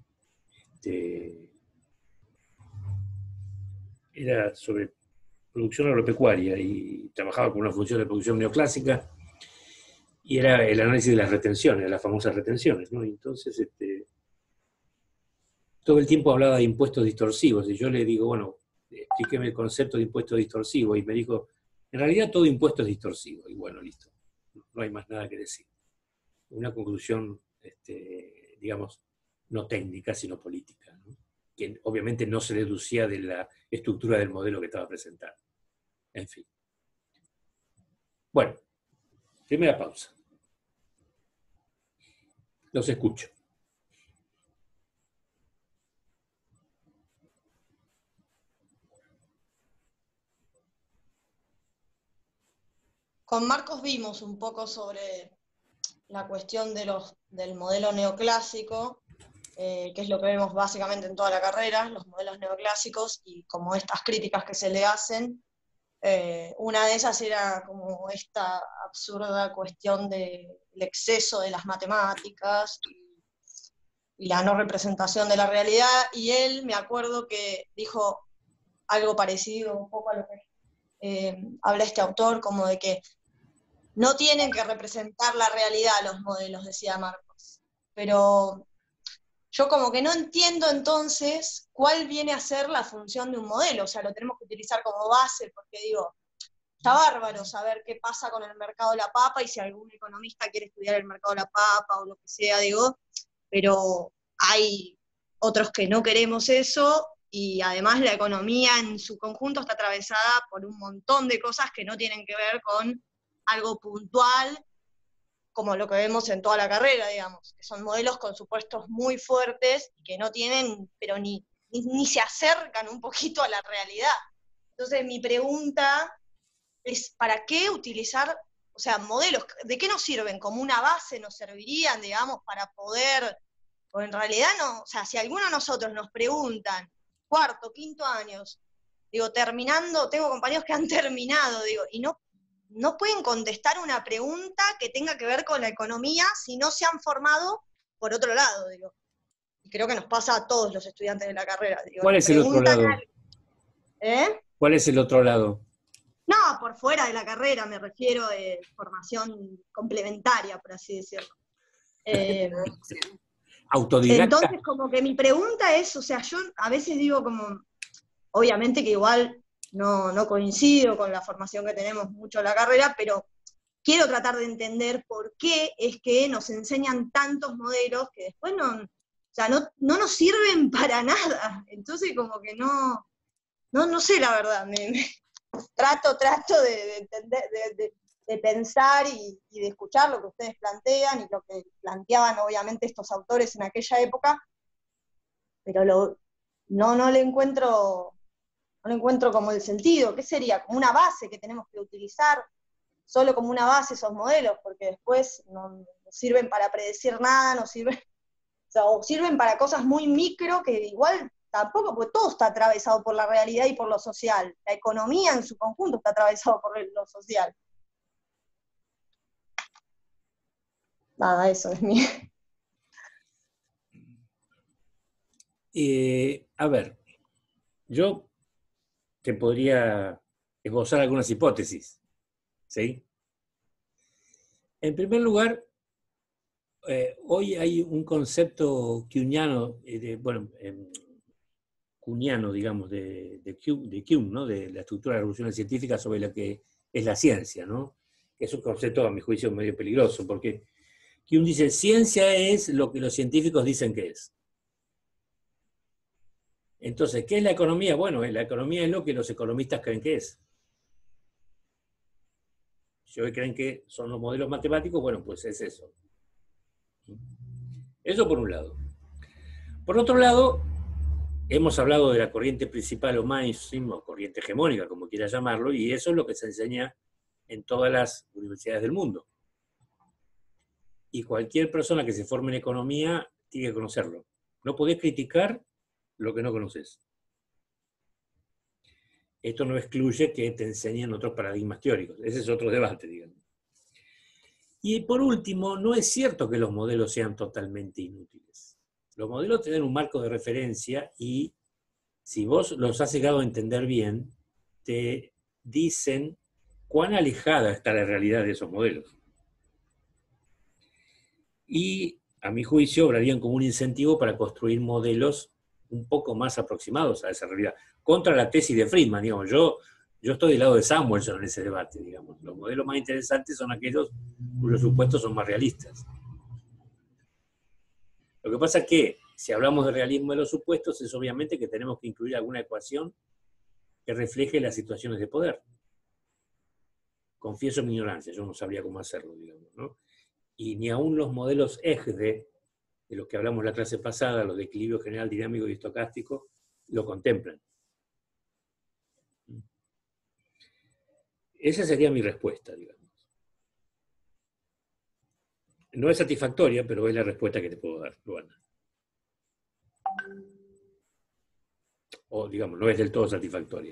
era sobre producción agropecuaria y trabajaba con una función de producción neoclásica y era el análisis de las retenciones, las famosas retenciones, ¿no? Y entonces todo el tiempo hablaba de impuestos distorsivos y yo le digo, bueno, explíqueme el concepto de impuesto distorsivo y me dijo, en realidad todo impuesto es distorsivo y bueno, listo, no hay más nada que decir. Una conclusión, digamos, no técnica, sino política, ¿no? Que obviamente no se deducía de la estructura del modelo que estaba presentando. En fin. Bueno, primera pausa. Los escucho. Con Marcos vimos un poco sobre la cuestión del modelo neoclásico, que es lo que vemos básicamente en toda la carrera, los modelos neoclásicos, y como estas críticas que se le hacen. Una de esas era como esta absurda cuestión del exceso de las matemáticas y la no representación de la realidad, y él, me acuerdo que dijo algo parecido un poco a lo que habla este autor, como de que no tienen que representar la realidad los modelos, decía Marcos. Pero yo como que no entiendo entonces cuál viene a ser la función de un modelo, o sea, lo tenemos que utilizar como base, porque digo, está bárbaro saber qué pasa con el mercado de la papa, y si algún economista quiere estudiar el mercado de la papa o lo que sea, digo, pero hay otros que no queremos eso, y además la economía en su conjunto está atravesada por un montón de cosas que no tienen que ver con algo puntual, como lo que vemos en toda la carrera, digamos, que son modelos con supuestos muy fuertes, que no tienen, pero ni se acercan un poquito a la realidad. Entonces mi pregunta es, ¿para qué utilizar, o sea, modelos? ¿De qué nos sirven? ¿Como una base nos servirían, digamos, para poder, o en realidad no, o sea, si alguno de nosotros nos preguntan, cuarto, quinto años, digo, terminando, tengo compañeros que han terminado, digo, y no pueden contestar una pregunta que tenga que ver con la economía si no se han formado por otro lado, digo. Y creo que nos pasa a todos los estudiantes de la carrera. Digo, ¿cuál es el otro lado? ¿Cuál es el otro lado? No, por fuera de la carrera, me refiero a formación complementaria, por así decirlo. Autodidacta. Entonces, como que mi pregunta es, o sea, yo a veces digo como, obviamente que igual no coincido con la formación que tenemos mucho en la carrera, pero quiero tratar de entender por qué es que nos enseñan tantos modelos que después no nos sirven para nada. Entonces como que no sé la verdad, trato de entender, de de pensar y de escuchar lo que ustedes plantean y lo que planteaban obviamente estos autores en aquella época, pero no le encuentro como el sentido. ¿Qué sería? Como una base que tenemos que utilizar, solo como una base esos modelos, porque después no sirven para predecir nada, no sirven, o sea, o sirven para cosas muy micro que igual tampoco, porque todo está atravesado por la realidad y por lo social. La economía en su conjunto está atravesado por lo social. Nada, eso es mi... A ver, yo te podría esbozar algunas hipótesis, ¿sí? En primer lugar, hoy hay un concepto kuhniano, kuhniano, digamos, de Kuhn, ¿no? De la estructura de la revolución científica sobre lo que es la ciencia, ¿no? Es un concepto, a mi juicio, medio peligroso, porque Kuhn dice, ciencia es lo que los científicos dicen que es. Entonces, ¿qué es la economía? Bueno, la economía es lo que los economistas creen que es. Si hoy creen que son los modelos matemáticos, bueno, pues es eso. Eso por un lado. Por otro lado, hemos hablado de la corriente principal o mainstream, o corriente hegemónica, como quiera llamarlo, y eso es lo que se enseña en todas las universidades del mundo. Y cualquier persona que se forme en economía tiene que conocerlo. No podés criticar lo que no conoces. Esto no excluye que te enseñen otros paradigmas teóricos. Ese es otro debate, digamos. Y por último, no es cierto que los modelos sean totalmente inútiles. Los modelos tienen un marco de referencia y si vos los has llegado a entender bien, te dicen cuán alejada está la realidad de esos modelos. Y, a mi juicio, obrarían como un incentivo para construir modelos un poco más aproximados a esa realidad. Contra la tesis de Friedman, digamos, yo estoy del lado de Samuelson en ese debate, digamos. Los modelos más interesantes son aquellos cuyos supuestos son más realistas. Lo que pasa es que, si hablamos de realismo de los supuestos, es obviamente que tenemos que incluir alguna ecuación que refleje las situaciones de poder. Confieso mi ignorancia, yo no sabría cómo hacerlo, digamos, ¿no? Y ni aún los modelos EGDE, de los que hablamos la clase pasada, los de equilibrio general dinámico y estocástico, lo contemplan. Esa sería mi respuesta, digamos. No es satisfactoria, pero es la respuesta que te puedo dar, Luana. O, digamos, no es del todo satisfactoria.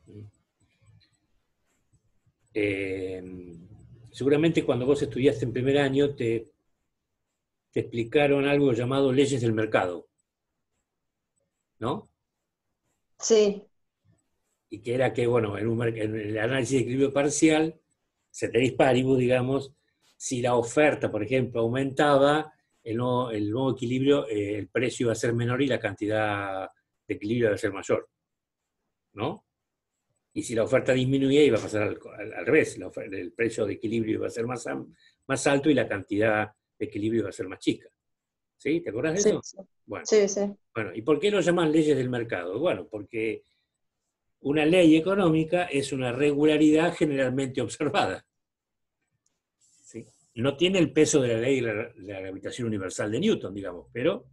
Seguramente cuando vos estudiaste en primer año te explicaron algo llamado leyes del mercado, ¿no? Sí. Y que era que, bueno, en el análisis de equilibrio parcial, ceteris paribus, digamos, si la oferta, por ejemplo, aumentaba, el nuevo equilibrio, el precio iba a ser menor y la cantidad de equilibrio iba a ser mayor, ¿no? Y si la oferta disminuía, iba a pasar al revés, el precio de equilibrio iba a ser más alto y la cantidad de equilibrio iba a ser más chica. ¿Sí? ¿Te acuerdas de Sí, eso? sí. Bueno, Sí, sí. bueno, ¿y por qué lo llaman leyes del mercado? Bueno, porque una ley económica es una regularidad generalmente observada. ¿Sí? No tiene el peso de la ley de la gravitación universal de Newton, digamos, pero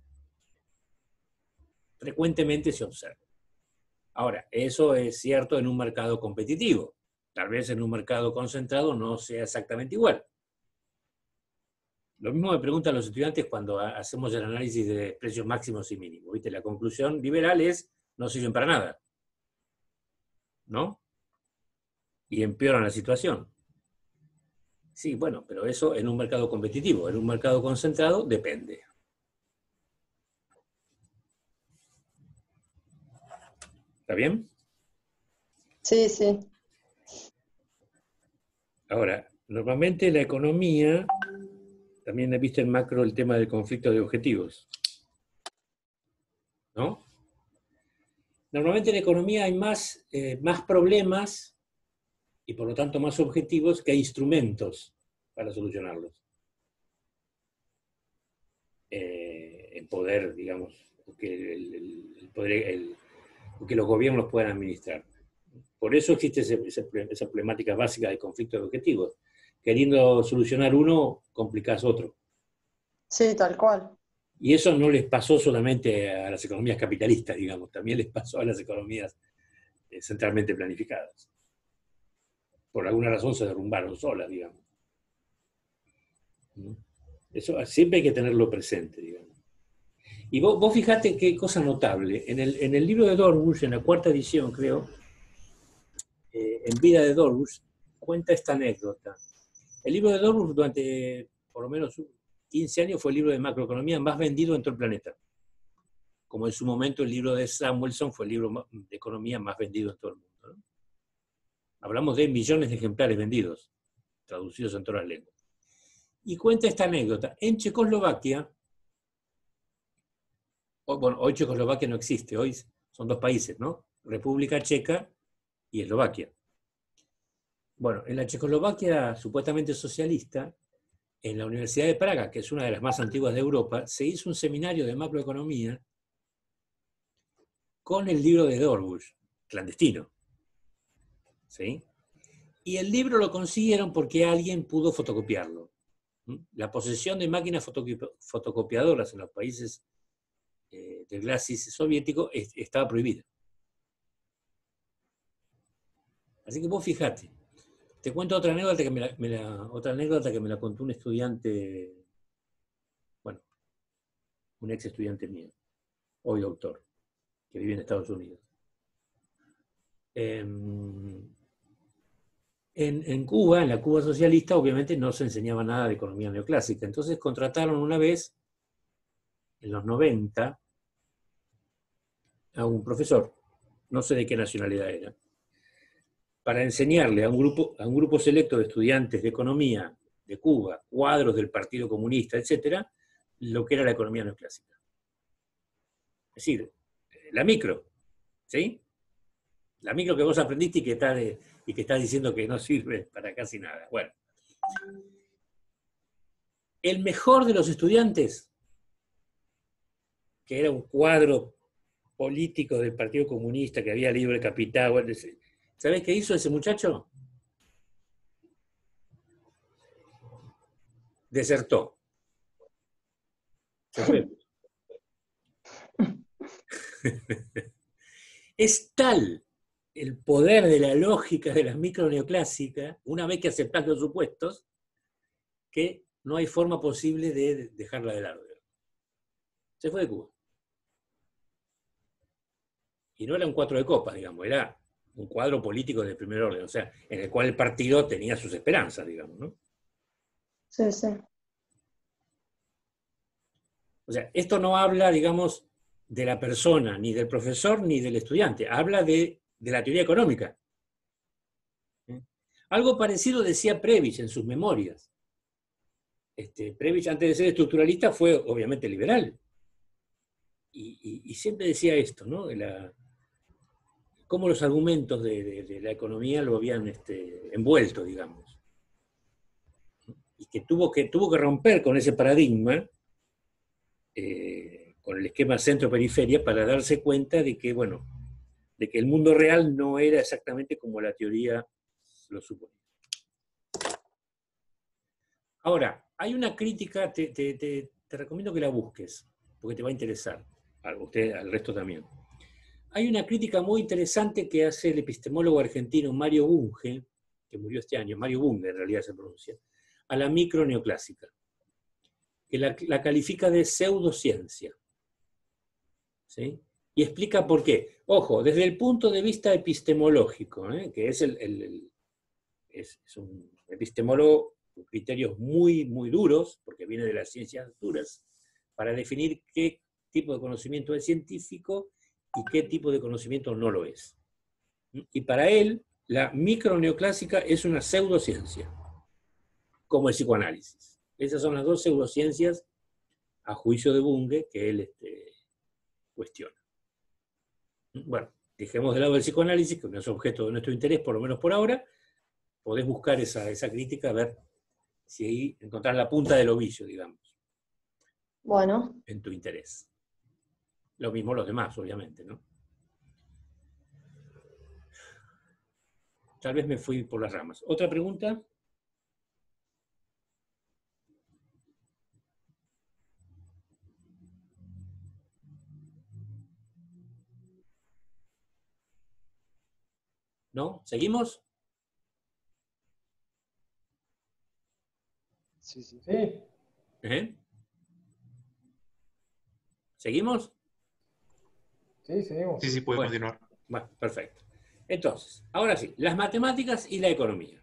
frecuentemente se observa. Ahora, eso es cierto en un mercado competitivo. Tal vez en un mercado concentrado no sea exactamente igual. Lo mismo me preguntan los estudiantes cuando hacemos el análisis de precios máximos y mínimos. ¿Viste? La conclusión liberal es no sirven para nada, ¿no? Y empeoran la situación. Sí, bueno, pero eso en un mercado competitivo. En un mercado concentrado depende. ¿Está bien? Sí, sí. Ahora, normalmente la economía, también he visto en macro el tema del conflicto de objetivos, ¿no? Normalmente en economía hay más problemas y por lo tanto más objetivos que instrumentos para solucionarlos. En poder, digamos, que los gobiernos puedan administrar. Por eso existe esa problemática básica de conflicto de objetivos. Queriendo solucionar uno, complicás otro. Sí, tal cual. Y eso no les pasó solamente a las economías capitalistas, digamos, también les pasó a las economías centralmente planificadas. Por alguna razón se derrumbaron solas, digamos. Eso siempre hay que tenerlo presente, digamos. Y vos fijate qué cosa notable. En el libro de Dorbush, en la cuarta edición, creo, en Vida de Dorbush, cuenta esta anécdota. El libro de Dorbush durante por lo menos 15 años fue el libro de macroeconomía más vendido en todo el planeta. Como en su momento el libro de Samuelson fue el libro de economía más vendido en todo el mundo, ¿no? Hablamos de millones de ejemplares vendidos, traducidos en todas las lenguas. Y cuenta esta anécdota. En Checoslovaquia, bueno, hoy Checoslovaquia no existe, hoy son dos países, ¿no? República Checa y Eslovaquia. Bueno, en la Checoslovaquia supuestamente socialista, en la Universidad de Praga, que es una de las más antiguas de Europa, se hizo un seminario de macroeconomía con el libro de Dorbush, clandestino. ¿Sí? Y el libro lo consiguieron porque alguien pudo fotocopiarlo. La posesión de máquinas fotocopiadoras en los países del Glacis soviético estaba prohibida. Así que vos fijate. Te cuento otra anécdota que me la contó un estudiante, bueno, un ex estudiante mío, hoy doctor, que vive en Estados Unidos. En Cuba, en la Cuba socialista, obviamente no se enseñaba nada de economía neoclásica. Entonces contrataron una vez, en los 90, a un profesor, no sé de qué nacionalidad era, para enseñarle a un grupo selecto de estudiantes de economía de Cuba, cuadros del Partido Comunista, etcétera, lo que era la economía neoclásica. Es decir, la micro, ¿sí? La micro que vos aprendiste y que estás diciendo que no sirve para casi nada. Bueno, el mejor de los estudiantes, que era un cuadro político del Partido Comunista que había leído El Capital, bueno, ¿sabés qué hizo ese muchacho? Desertó. Se fue. Es tal el poder de la lógica de la micro neoclásica, una vez que aceptás los supuestos, que no hay forma posible de dejarla de lado. Se fue de Cuba. Y no era un cuatro de copas, digamos, era un cuadro político de primer orden, o sea, en el cual el partido tenía sus esperanzas, digamos, ¿no? Sí, sí. O sea, esto no habla, digamos, de la persona, ni del profesor, ni del estudiante, habla de la teoría económica. Algo parecido decía Prebisch en sus memorias. Prebisch, antes de ser estructuralista, fue obviamente liberal. Y siempre decía esto, ¿no? Cómo los argumentos de la economía lo habían envuelto, digamos. Y que tuvo que romper con ese paradigma, con el esquema centro-periferia, para darse cuenta de que, bueno, de que el mundo real no era exactamente como la teoría lo suponía. Ahora, hay una crítica, te recomiendo que la busques, porque te va a interesar, a usted, al resto también. Hay una crítica muy interesante que hace el epistemólogo argentino Mario Bunge, que murió este año, Mario Bunge en realidad se pronuncia, a la micro neoclásica, que la califica de pseudociencia. ¿Sí? Y explica por qué. Ojo, desde el punto de vista epistemológico, que es un epistemólogo con criterios muy, muy duros, porque viene de las ciencias duras, para definir qué tipo de conocimiento es científico y qué tipo de conocimiento no lo es. Y para él, la microneoclásica es una pseudociencia, como el psicoanálisis. Esas son las dos pseudociencias, a juicio de Bunge, que él cuestiona. Bueno, dejemos de lado el psicoanálisis, que no es objeto de nuestro interés, por lo menos por ahora. Podés buscar esa crítica, a ver si ahí encontrás la punta del ovillo, digamos. Bueno. En tu interés. Lo mismo los demás, obviamente, ¿no? tal vez me fui por las ramas. ¿Otra pregunta? ¿No? ¿Seguimos? Sí, sí. Sí, ¿Eh? ¿Seguimos? sí, seguimos. Sí, sí, puede Bueno. continuar. Bueno, perfecto. Entonces, ahora sí, las matemáticas y la economía.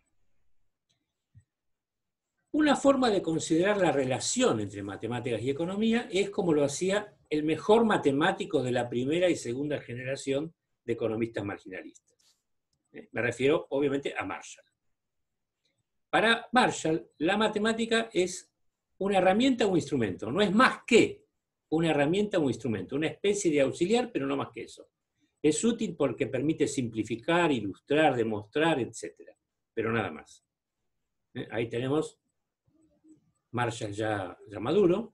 Una forma de considerar la relación entre matemáticas y economía es como lo hacía el mejor matemático de la primera y segunda generación de economistas marginalistas. Me refiero, obviamente, a Marshall. Para Marshall, la matemática es una herramienta o un instrumento. No es más que una herramienta o un instrumento, una especie de auxiliar, pero no más que eso. Es útil porque permite simplificar, ilustrar, demostrar, etc. Pero nada más. Ahí tenemos Marshall ya maduro.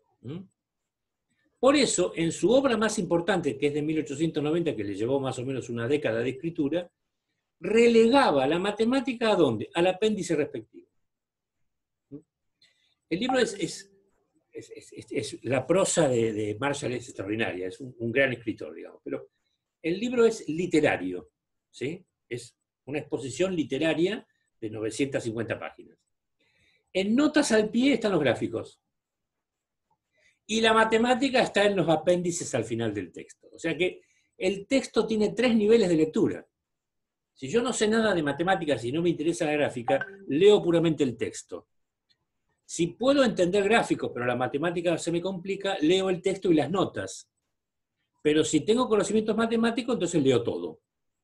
Por eso, en su obra más importante, que es de 1890, que le llevó más o menos una década de escritura, relegaba la matemática ¿a dónde? Al apéndice respectivo. El libro la prosa de Marshall es extraordinaria, es un gran escritor, digamos, pero el libro es literario, ¿sí? Es una exposición literaria de 950 páginas. En notas al pie están los gráficos. Y la matemática está en los apéndices al final del texto. O sea que el texto tiene 3 niveles de lectura. Si yo no sé nada de matemáticas y no me interesa la gráfica, leo puramente el texto. Si puedo entender gráficos, pero la matemática se me complica, leo el texto y las notas. Pero si tengo conocimientos matemáticos, entonces leo todo.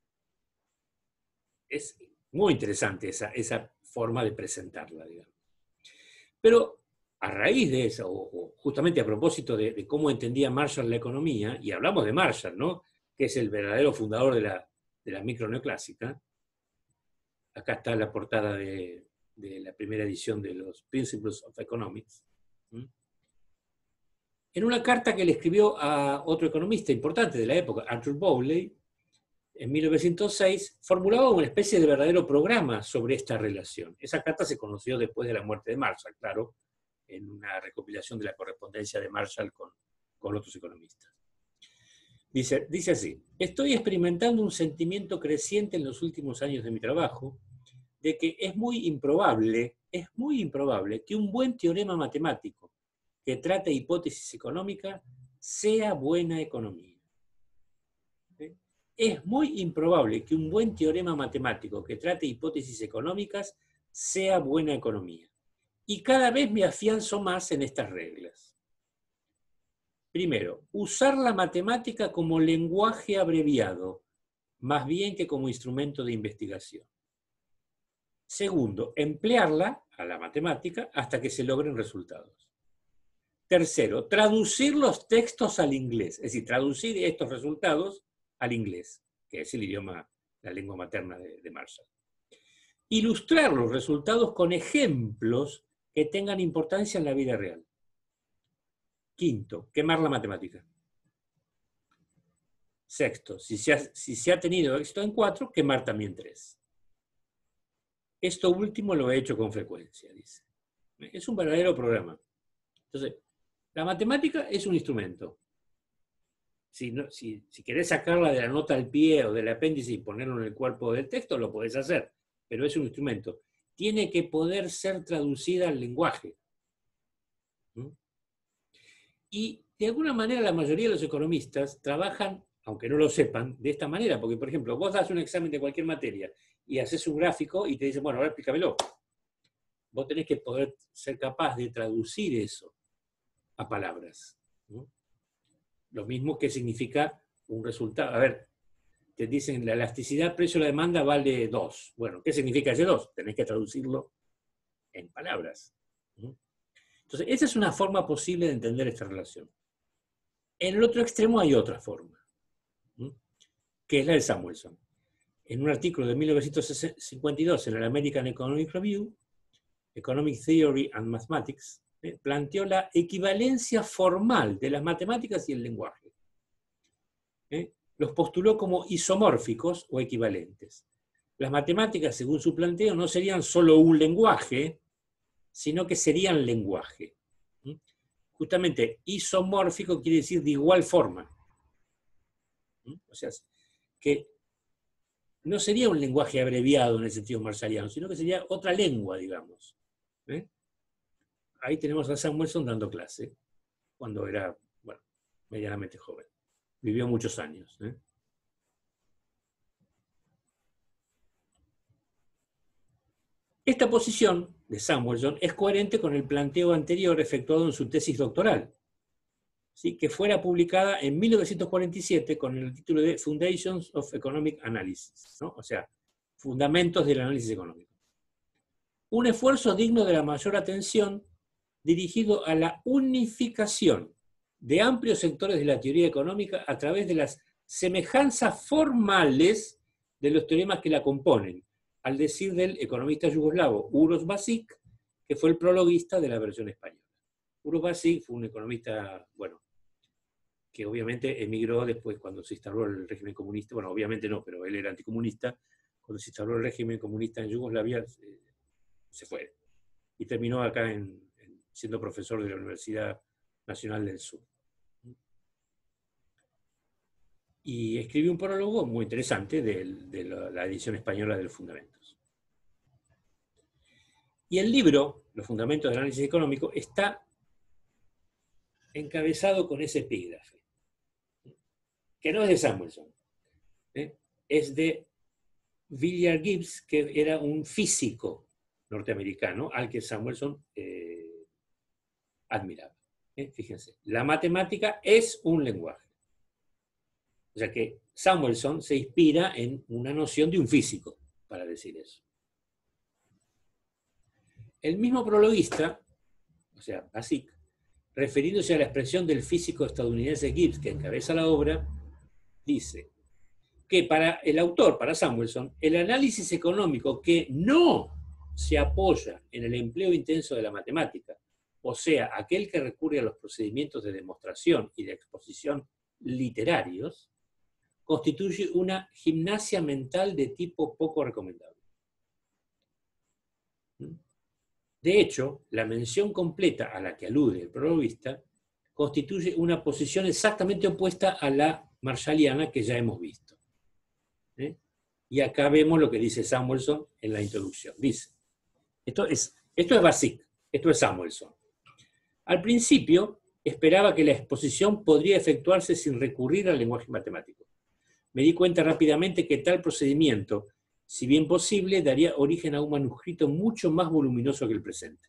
Es muy interesante esa forma de presentarla, digamos. Pero a raíz de eso, o justamente a propósito de cómo entendía Marshall la economía, y hablamos de Marshall, ¿no?, que es el verdadero fundador de la micro neoclásica. Acá está la portada de la primera edición de los Principles of Economics. En una carta que le escribió a otro economista importante de la época, Arthur Bowley, en 1906, formulaba una especie de verdadero programa sobre esta relación. Esa carta se conoció después de la muerte de Marshall, claro, en una recopilación de la correspondencia de Marshall con otros economistas. Dice así: estoy experimentando un sentimiento creciente en los últimos años de mi trabajo de que es muy improbable que un buen teorema matemático que trate hipótesis económica sea buena economía. ¿Sí? Es muy improbable que un buen teorema matemático que trate hipótesis económicas sea buena economía. Y cada vez me afianzo más en estas reglas. Primero, usar la matemática como lenguaje abreviado, más bien que como instrumento de investigación. Segundo, emplearla, a la matemática, hasta que se logren resultados. Tercero, traducir los textos al inglés, es decir, traducir estos resultados al inglés, que es el idioma, la lengua materna de Marshall. Ilustrar los resultados con ejemplos que tengan importancia en la vida real. Quinto, quemar la matemática. Sexto, si se ha tenido éxito en 4, quemar también 3. Esto último lo he hecho con frecuencia, dice. Es un verdadero programa. Entonces, la matemática es un instrumento. Si querés sacarla de la nota al pie o del apéndice y ponerlo en el cuerpo del texto, lo podés hacer, pero es un instrumento. Tiene que poder ser traducida al lenguaje. Y de alguna manera la mayoría de los economistas trabajan, aunque no lo sepan, de esta manera, porque por ejemplo, vos das un examen de cualquier materia y haces un gráfico y te dicen, bueno, ahora explícamelo. Vos tenés que poder ser capaz de traducir eso a palabras, ¿no? Lo mismo que significa un resultado. A ver, te dicen la elasticidad precio-demanda vale 2. Bueno, ¿qué significa ese 2? Tenés que traducirlo en palabras, ¿no? Entonces, esa es una forma posible de entender esta relación. En el otro extremo hay otra forma, ¿no?, que es la de Samuelson. En un artículo de 1952 en el American Economic Review, Economic Theory and Mathematics, planteó la equivalencia formal de las matemáticas y el lenguaje. Los postuló como isomórficos o equivalentes. las matemáticas, según su planteo, no serían solo un lenguaje, sino que serían lenguaje. Justamente, isomórfico quiere decir de igual forma. O sea, que no sería un lenguaje abreviado en el sentido marshalliano, sino que sería otra lengua, digamos. Ahí tenemos a Samuelson dando clase, cuando era, bueno, medianamente joven. Vivió muchos años. Esta posición de Samuelson es coherente con el planteo anterior efectuado en su tesis doctoral, ¿sí?, que fuera publicada en 1947 con el título de Foundations of Economic Analysis, ¿no? O sea, Fundamentos del Análisis Económico. Un esfuerzo digno de la mayor atención dirigido a la unificación de amplios sectores de la teoría económica a través de las semejanzas formales de los teoremas que la componen, al decir del economista yugoslavo Uroš Basic, que fue el prologuista de la versión española. Uroš Basic fue un economista, bueno, que obviamente emigró después cuando se instaló el régimen comunista. Bueno, obviamente no, pero él era anticomunista. Cuando se instaló el régimen comunista en Yugoslavia, se fue. Y terminó acá siendo profesor de la Universidad Nacional del Sur. Y escribió un prólogo muy interesante de la edición española de los Fundamentos. Y el libro, Los Fundamentos del Análisis Económico, está encabezado con ese epígrafe, que no es de Samuelson, es de Villiard Gibbs, que era un físico norteamericano al que Samuelson admiraba. Fíjense, la matemática es un lenguaje. O sea que Samuelson se inspira en una noción de un físico para decir eso. El mismo prologuista, o sea, Basic, refiriéndose a la expresión del físico estadounidense Gibbs, que encabeza la obra, dice que para el autor, para Samuelson, el análisis económico que no se apoya en el empleo intenso de la matemática, o sea, aquel que recurre a los procedimientos de demostración y de exposición literarios, constituye una gimnasia mental de tipo poco recomendable. De hecho, la mención completa a la que alude el prologuista constituye una posición exactamente opuesta a la marshalliana que ya hemos visto. Y acá vemos lo que dice Samuelson en la introducción. Dice, esto es Basic, esto es Samuelson. Al principio, esperaba que la exposición podría efectuarse sin recurrir al lenguaje matemático. Me di cuenta rápidamente que tal procedimiento, si bien posible, daría origen a un manuscrito mucho más voluminoso que el presente.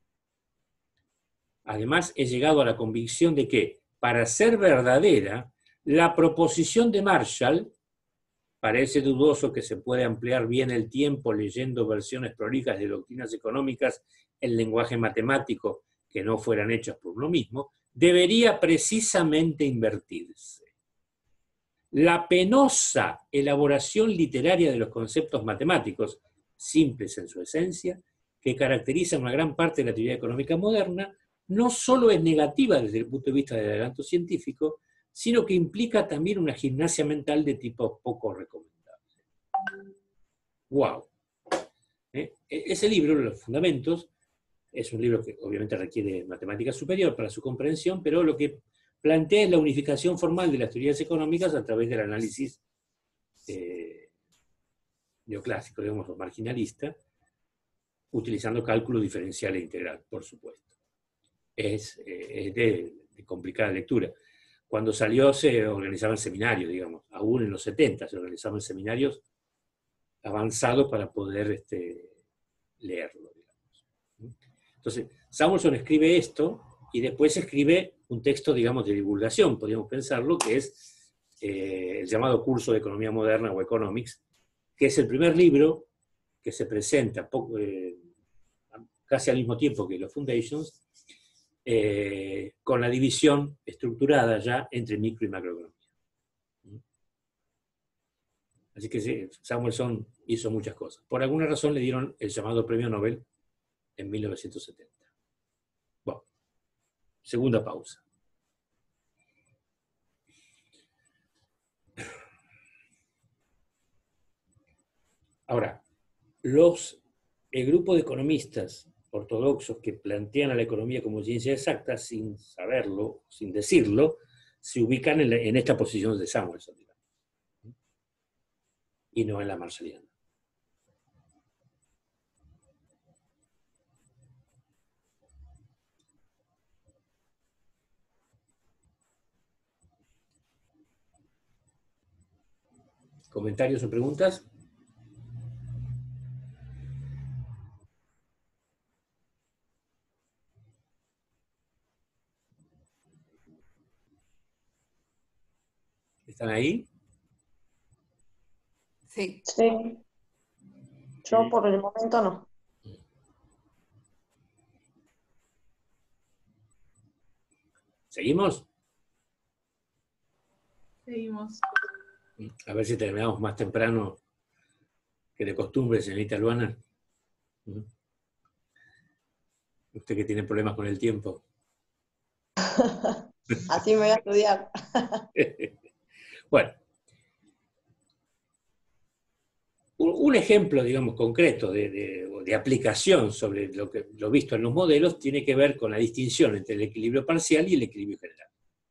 Además, he llegado a la convicción de que, para ser verdadera, la proposición de Marshall, parece dudoso que se puede ampliar bien el tiempo leyendo versiones prolijas de doctrinas económicas en lenguaje matemático que no fueran hechas por uno mismo, debería precisamente invertirse. La penosa elaboración literaria de los conceptos matemáticos, simples en su esencia, que caracteriza una gran parte de la teoría económica moderna, no solo es negativa desde el punto de vista del adelanto científico, sino que implica también una gimnasia mental de tipo poco recomendable. ¡Wow! Ese libro, Los Fundamentos, es un libro que obviamente requiere matemática superior para su comprensión, pero lo que plantea la unificación formal de las teorías económicas a través del análisis neoclásico, digamos, o marginalista, utilizando cálculo diferencial e integral, por supuesto. Es de complicada lectura. Cuando salió se organizaban seminarios, digamos, aún en los 70 se organizaban seminarios avanzados para poder leerlo, digamos. Entonces, Samuelson escribe esto y después escribe un texto, digamos, de divulgación, podríamos pensarlo, que es el llamado Curso de Economía Moderna o Economics, que es el primer libro que se presenta casi al mismo tiempo que los Foundations, con la división estructurada ya entre micro y macroeconomía. Así que sí, Samuelson hizo muchas cosas. Por alguna razón le dieron el llamado Premio Nobel en 1970. Bueno, segunda pausa. Ahora, el grupo de economistas ortodoxos que plantean a la economía como ciencia exacta, sin saberlo, sin decirlo, se ubican en esta posición de Samuelson, digamos, y no en la marshalliana. ¿Comentarios o preguntas? ¿Están ahí? Sí. Sí. Yo por el momento no. ¿Seguimos? Seguimos. A ver si terminamos más temprano que de costumbre, señorita Luana. Usted que tiene problemas con el tiempo. Así me voy a estudiar. Bueno, un ejemplo, digamos, concreto de aplicación sobre lo visto en los modelos tiene que ver con la distinción entre el equilibrio parcial y el equilibrio general.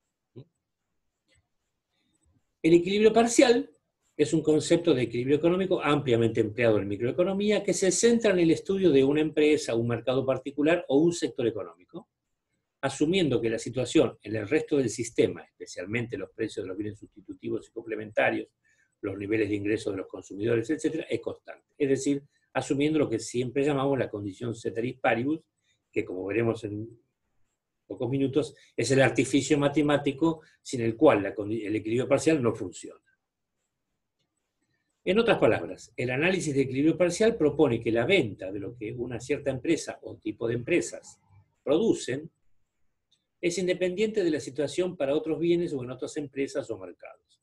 El equilibrio parcial es un concepto de equilibrio económico ampliamente empleado en microeconomía que se centra en el estudio de una empresa, un mercado particular o un sector económico, asumiendo que la situación en el resto del sistema, especialmente los precios de los bienes sustitutivos y complementarios, los niveles de ingresos de los consumidores, etc., es constante. Es decir, asumiendo lo que siempre llamamos la condición ceteris paribus, que como veremos en pocos minutos, es el artificio matemático sin el cual el equilibrio parcial no funciona. En otras palabras, el análisis de equilibrio parcial propone que la venta de lo que una cierta empresa o tipo de empresas producen es independiente de la situación para otros bienes o en otras empresas o mercados.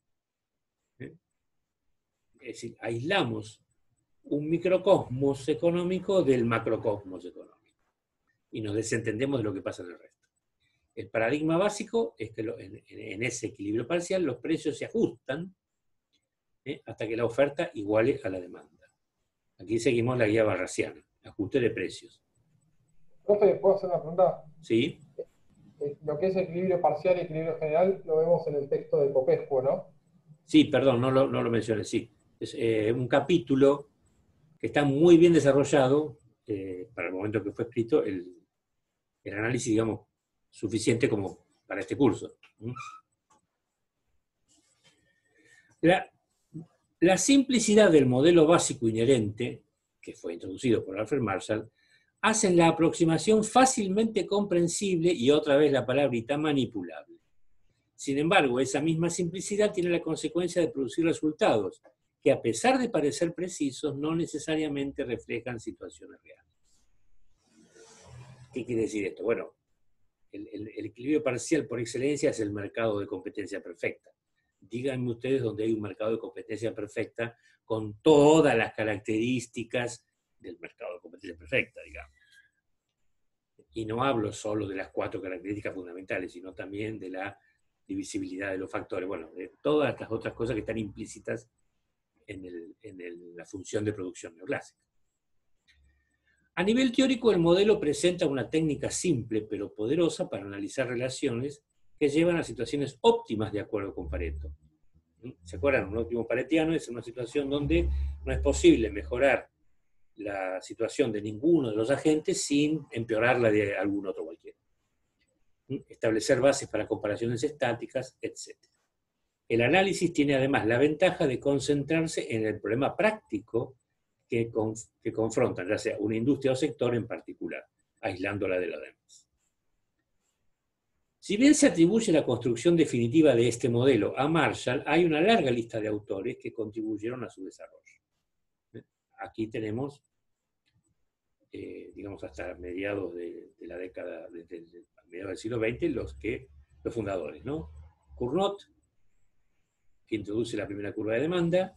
Es decir, aislamos un microcosmos económico del macrocosmos económico y nos desentendemos de lo que pasa en el resto. El paradigma básico es que en ese equilibrio parcial los precios se ajustan hasta que la oferta iguale a la demanda. Aquí seguimos la guía barrasiana, ajuste de precios. Profe, ¿puedo hacer una pregunta? ¿Sí? Lo que es equilibrio parcial y equilibrio general lo vemos en el texto de Popescu, ¿no? Sí, perdón, no lo mencioné, sí. Es un capítulo que está muy bien desarrollado, para el momento que fue escrito, el análisis, digamos, suficiente como para este curso. La simplicidad del modelo básico inherente, que fue introducido por Alfred Marshall, hacen la aproximación fácilmente comprensible y otra vez la palabrita manipulable. Sin embargo, esa misma simplicidad tiene la consecuencia de producir resultados que, a pesar de parecer precisos, no necesariamente reflejan situaciones reales. ¿Qué quiere decir esto? Bueno, el equilibrio parcial por excelencia es el mercado de competencia perfecta. Díganme ustedes dónde hay un mercado de competencia perfecta con todas las características del mercado de competencia perfecta, digamos. Y no hablo solo de las 4 características fundamentales, sino también de la divisibilidad de los factores, bueno, de todas las otras cosas que están implícitas en la función de producción neoclásica. A nivel teórico, el modelo presenta una técnica simple pero poderosa para analizar relaciones que llevan a situaciones óptimas de acuerdo con Pareto. ¿Se acuerdan? Un óptimo paretiano es una situación donde no es posible mejorar la situación de ninguno de los agentes sin empeorar la de algún otro cualquiera. Establecer bases para comparaciones estáticas, etc. El análisis tiene además la ventaja de concentrarse en el problema práctico que confrontan, ya sea una industria o sector en particular, aislándola de la demás. Si bien se atribuye la construcción definitiva de este modelo a Marshall, hay una larga lista de autores que contribuyeron a su desarrollo. Aquí tenemos, digamos, hasta mediados de la década, mediados del siglo XX, los fundadores, ¿no? Cournot, que introduce la primera curva de demanda,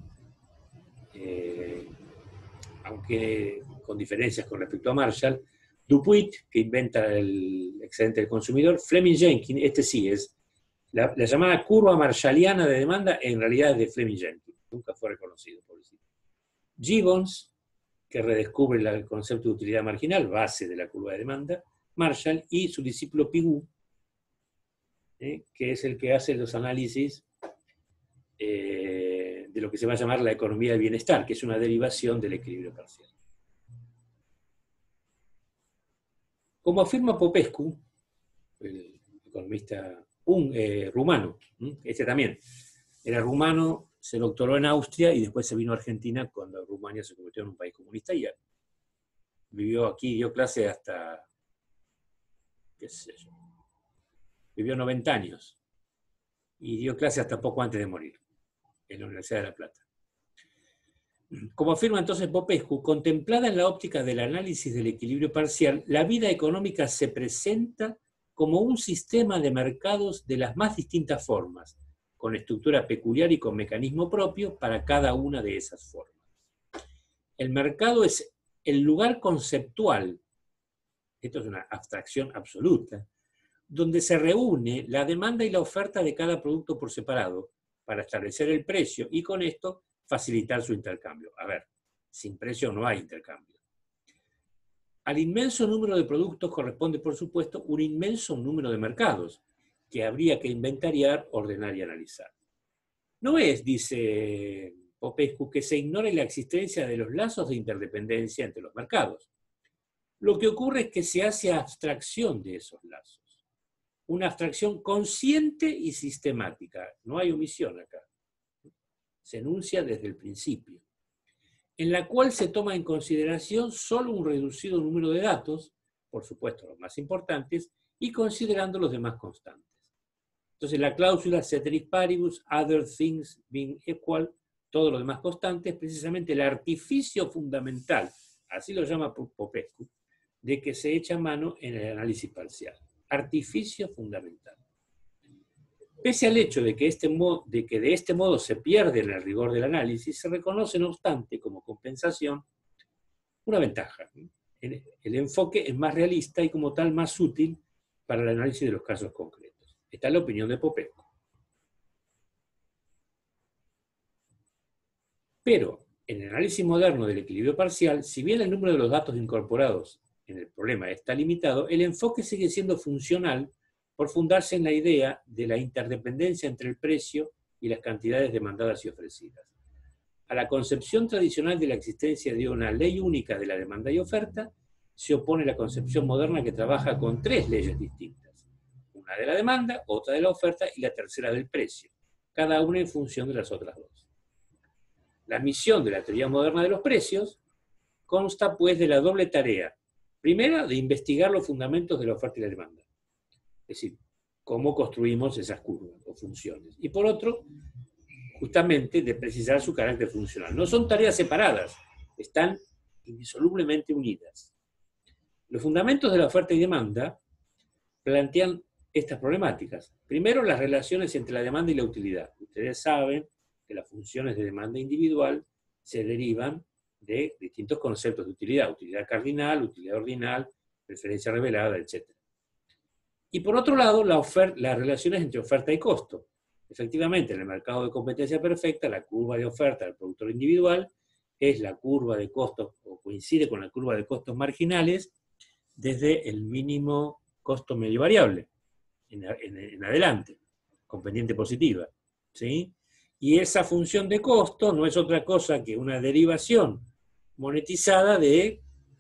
aunque con diferencias con respecto a Marshall, Dupuit, que inventa el excedente del consumidor, Fleming Jenkins, este sí es, la llamada curva marshalliana de demanda en realidad es de Fleming Jenkins, nunca fue reconocido, pobrecito. Gibbons, que redescubre el concepto de utilidad marginal, base de la curva de demanda, Marshall, y su discípulo Pigou, que es el que hace los análisis de lo que se va a llamar la economía del bienestar, que es una derivación del equilibrio parcial. Como afirma Popescu, el economista rumano, este también era rumano, se doctoró en Austria y después se vino a Argentina cuando Rumania se convirtió en un país comunista y vivió aquí, dio clase hasta, qué sé yo, vivió 90 años y dio clase hasta poco antes de morir en la Universidad de La Plata. Como afirma entonces Popescu, contemplada en la óptica del análisis del equilibrio parcial, la vida económica se presenta como un sistema de mercados de las más distintas formas, con estructura peculiar y con mecanismo propio para cada una de esas formas. El mercado es el lugar conceptual, esto es una abstracción absoluta, donde se reúne la demanda y la oferta de cada producto por separado para establecer el precio y con esto facilitar su intercambio. A ver, sin precio no hay intercambio. Al inmenso número de productos corresponde, por supuesto, un inmenso número de mercados que habría que inventariar, ordenar y analizar. No es, dice Popescu, que se ignore la existencia de los lazos de interdependencia entre los mercados. Lo que ocurre es que se hace abstracción de esos lazos. Una abstracción consciente y sistemática. No hay omisión acá. Se enuncia desde el principio, en la cual se toma en consideración solo un reducido número de datos, por supuesto los más importantes, y considerando los demás constantes. Entonces la cláusula ceteris paribus, other things being equal, todos los demás constantes, precisamente el artificio fundamental, así lo llama Popescu, de que se echa mano en el análisis parcial. Artificio fundamental. Pese al hecho de que de este modo se pierde el rigor del análisis, se reconoce, no obstante, como compensación, una ventaja. El enfoque es más realista y como tal más útil para el análisis de los casos concretos. Esta es la opinión de Popescu. Pero en el análisis moderno del equilibrio parcial, si bien el número de los datos incorporados en el problema está limitado, el enfoque sigue siendo funcional por fundarse en la idea de la interdependencia entre el precio y las cantidades demandadas y ofrecidas. A la concepción tradicional de la existencia de una ley única de la demanda y oferta, se opone la concepción moderna que trabaja con tres leyes distintas. Una de la demanda, otra de la oferta y la tercera del precio, cada una en función de las otras dos. La misión de la teoría moderna de los precios consta pues de la doble tarea. Primera, de investigar los fundamentos de la oferta y la demanda. Es decir, cómo construimos esas curvas o funciones. Y por otro, justamente de precisar su carácter funcional. No son tareas separadas, están indisolublemente unidas. Los fundamentos de la oferta y demanda plantean estas problemáticas. Primero, las relaciones entre la demanda y la utilidad. Ustedes saben que las funciones de demanda individual se derivan de distintos conceptos de utilidad. Utilidad cardinal, utilidad ordinal, preferencia revelada, etc. Y por otro lado, las relaciones entre oferta y costo. Efectivamente, en el mercado de competencia perfecta, la curva de oferta del productor individual es la curva de costos, o coincide con la curva de costos marginales, desde el mínimo costo medio variable, en adelante, con pendiente positiva. ¿Sí? Y esa función de costo no es otra cosa que una derivación monetizada del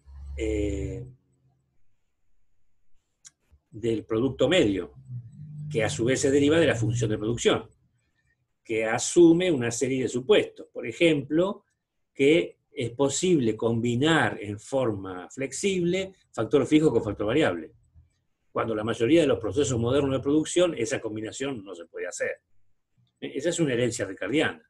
producto medio, que a su vez se deriva de la función de producción, que asume una serie de supuestos. Por ejemplo, que es posible combinar en forma flexible factor fijo con factor variable. Cuando la mayoría de los procesos modernos de producción, esa combinación no se puede hacer. Esa es una herencia ricardiana,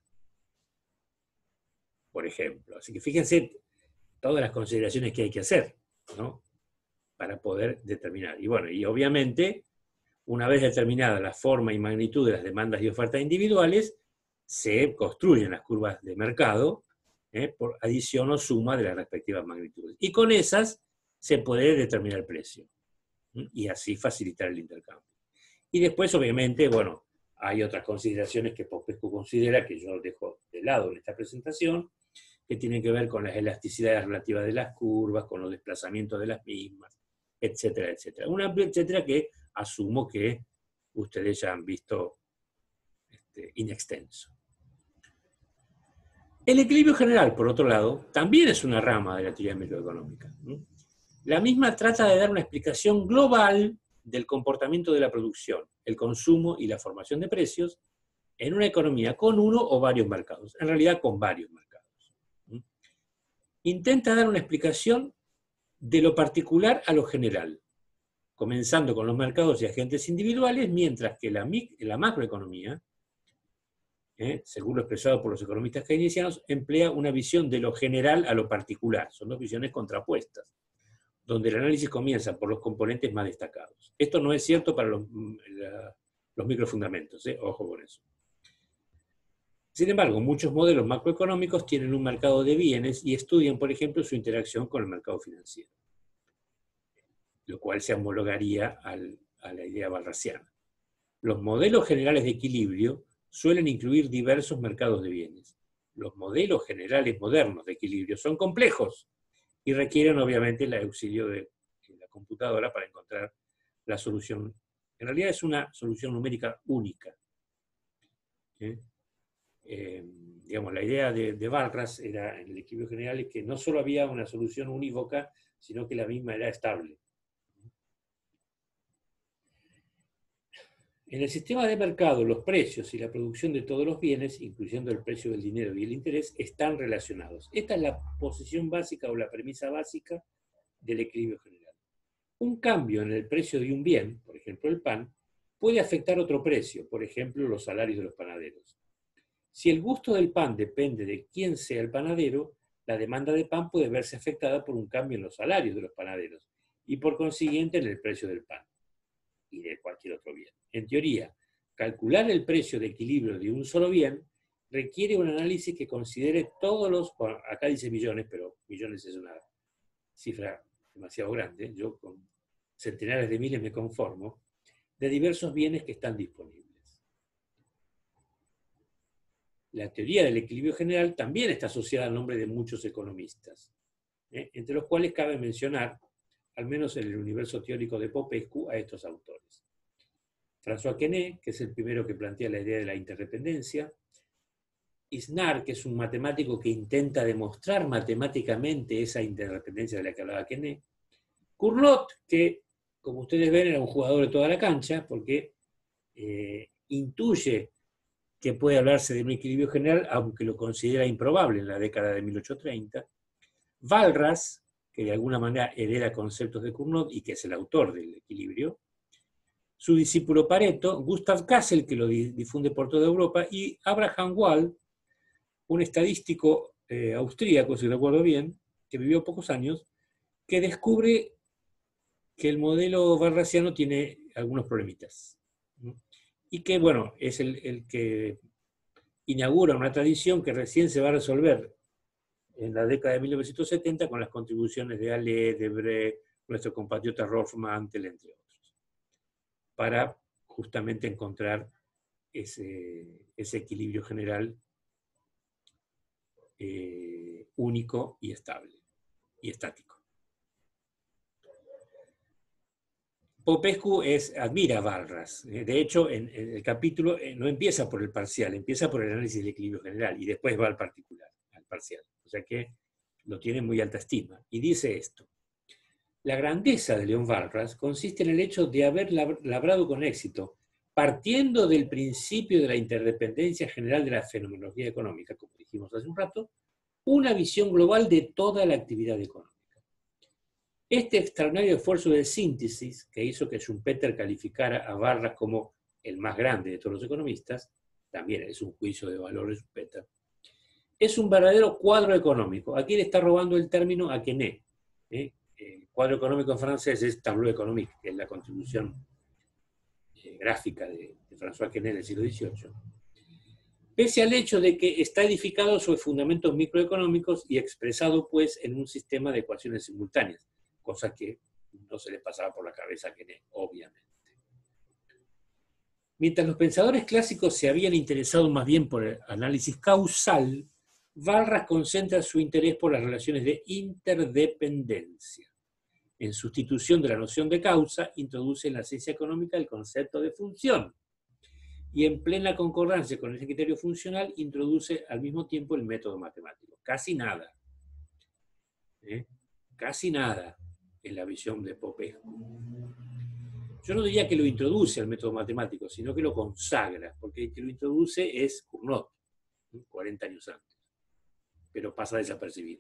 por ejemplo. Así que fíjense todas las consideraciones que hay que hacer, ¿no?, para poder determinar. Y bueno, y obviamente, una vez determinada la forma y magnitud de las demandas y ofertas individuales, se construyen las curvas de mercado por adición o suma de las respectivas magnitudes. Y con esas se puede determinar el precio. Y así facilitar el intercambio. Y después, obviamente, bueno, hay otras consideraciones que Popescu considera, que yo dejo de lado en esta presentación, que tienen que ver con las elasticidades relativas de las curvas, con los desplazamientos de las mismas, etcétera, etcétera. Un amplio etcétera que asumo que ustedes ya han visto in extenso. El equilibrio general, por otro lado, también es una rama de la teoría microeconómica. La misma trata de dar una explicación global del comportamiento de la producción, el consumo y la formación de precios en una economía con uno o varios mercados, en realidad con varios mercados. Intenta dar una explicación de lo particular a lo general, comenzando con los mercados y agentes individuales, mientras que la macroeconomía, según lo expresado por los economistas keynesianos, emplea una visión de lo general a lo particular. Son dos visiones contrapuestas, donde el análisis comienza por los componentes más destacados. Esto no es cierto para los microfundamentos, ojo con eso. Sin embargo, muchos modelos macroeconómicos tienen un mercado de bienes y estudian, por ejemplo, su interacción con el mercado financiero, lo cual se homologaría a la idea balraciana. Los modelos generales de equilibrio suelen incluir diversos mercados de bienes. Los modelos generales modernos de equilibrio son complejos y requieren obviamente el auxilio de la computadora para encontrar la solución. En realidad es una solución numérica única. Digamos, la idea de Walras era, en el equilibrio general, es que no solo había una solución unívoca, sino que la misma era estable. En el sistema de mercado, los precios y la producción de todos los bienes, incluyendo el precio del dinero y el interés, están relacionados. Esta es la posición básica o la premisa básica del equilibrio general. Un cambio en el precio de un bien, por ejemplo el pan, puede afectar otro precio, por ejemplo los salarios de los panaderos. Si el gusto del pan depende de quién sea el panadero, la demanda de pan puede verse afectada por un cambio en los salarios de los panaderos y por consiguiente en el precio del pan y de cualquier otro bien. En teoría, calcular el precio de equilibrio de un solo bien requiere un análisis que considere todos los, bueno, acá dice millones, pero millones es una cifra demasiado grande, yo con centenares de miles me conformo, de diversos bienes que están disponibles. La teoría del equilibrio general también está asociada al nombre de muchos economistas, entre los cuales cabe mencionar, al menos en el universo teórico de Popescu, a estos autores. François Quesnay, que es el primero que plantea la idea de la interdependencia; Isnard, que es un matemático que intenta demostrar matemáticamente esa interdependencia de la que hablaba Quesnay; Cournot, que, como ustedes ven, era un jugador de toda la cancha, porque intuye que puede hablarse de un equilibrio general, aunque lo considera improbable en la década de 1830. Walras, que de alguna manera hereda conceptos de Cournot y que es el autor del equilibrio; su discípulo Pareto; Gustav Cassel, que lo difunde por toda Europa; y Abraham Wald, un estadístico austríaco, si recuerdo bien, que vivió pocos años, que descubre que el modelo walrasiano tiene algunos problemitas. Y que, bueno, es el que inaugura una tradición que recién se va a resolver en la década de 1970 con las contribuciones de Allais, de Bré, nuestro compatriota Rolf Mantel, entre otros, para justamente encontrar ese equilibrio general único y estable, y estático. Popescu admira a Walras. De hecho, en el capítulo no empieza por el parcial, empieza por el análisis del equilibrio general y después va al particular, al parcial. O sea que lo tiene en muy alta estima. Y dice esto: la grandeza de Leon Walras consiste en el hecho de haber labrado con éxito, partiendo del principio de la interdependencia general de la fenomenología económica, como dijimos hace un rato, una visión global de toda la actividad económica. Este extraordinario esfuerzo de síntesis, que hizo que Schumpeter calificara a Walras como el más grande de todos los economistas, también es un juicio de valor de Schumpeter, es un verdadero cuadro económico. Aquí le está robando el término a Quesnay. El cuadro económico en francés es tableau économique, que es la contribución gráfica de François Quesnay del siglo XVIII. Pese al hecho de que está edificado sobre fundamentos microeconómicos y expresado, pues, en un sistema de ecuaciones simultáneas, cosa que no se le pasaba por la cabeza a Quesnay, obviamente. Mientras los pensadores clásicos se habían interesado más bien por el análisis causal, Walras concentra su interés por las relaciones de interdependencia. En sustitución de la noción de causa, introduce en la ciencia económica el concepto de función. Y en plena concordancia con ese criterio funcional, introduce al mismo tiempo el método matemático. Casi nada. Casi nada en la visión de Popescu. Yo no diría que lo introduce al método matemático, sino que lo consagra, porque el que lo introduce es Cournot, 40 años antes, pero pasa desapercibido.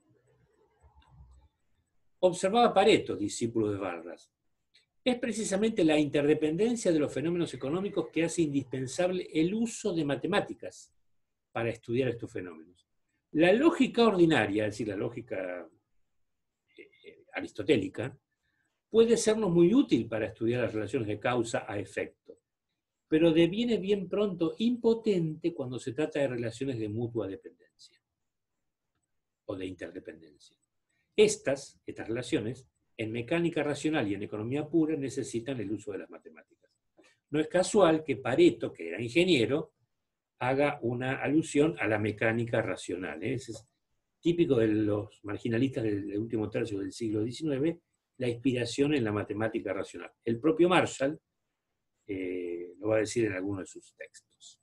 Observaba Pareto, discípulo de Walras. Es precisamente la interdependencia de los fenómenos económicos que hace indispensable el uso de matemáticas para estudiar estos fenómenos. La lógica ordinaria, es decir, la lógica aristotélica, puede sernos muy útil para estudiar las relaciones de causa a efecto, pero deviene bien pronto impotente cuando se trata de relaciones de mutua dependencia o de interdependencia. Estas relaciones, en mecánica racional y en economía pura, necesitan el uso de las matemáticas. No es casual que Pareto, que era ingeniero, haga una alusión a la mecánica racional. Ese es típico de los marginalistas del último tercio del siglo XIX, la inspiración en la matemática racional. El propio Marshall lo va a decir en alguno de sus textos.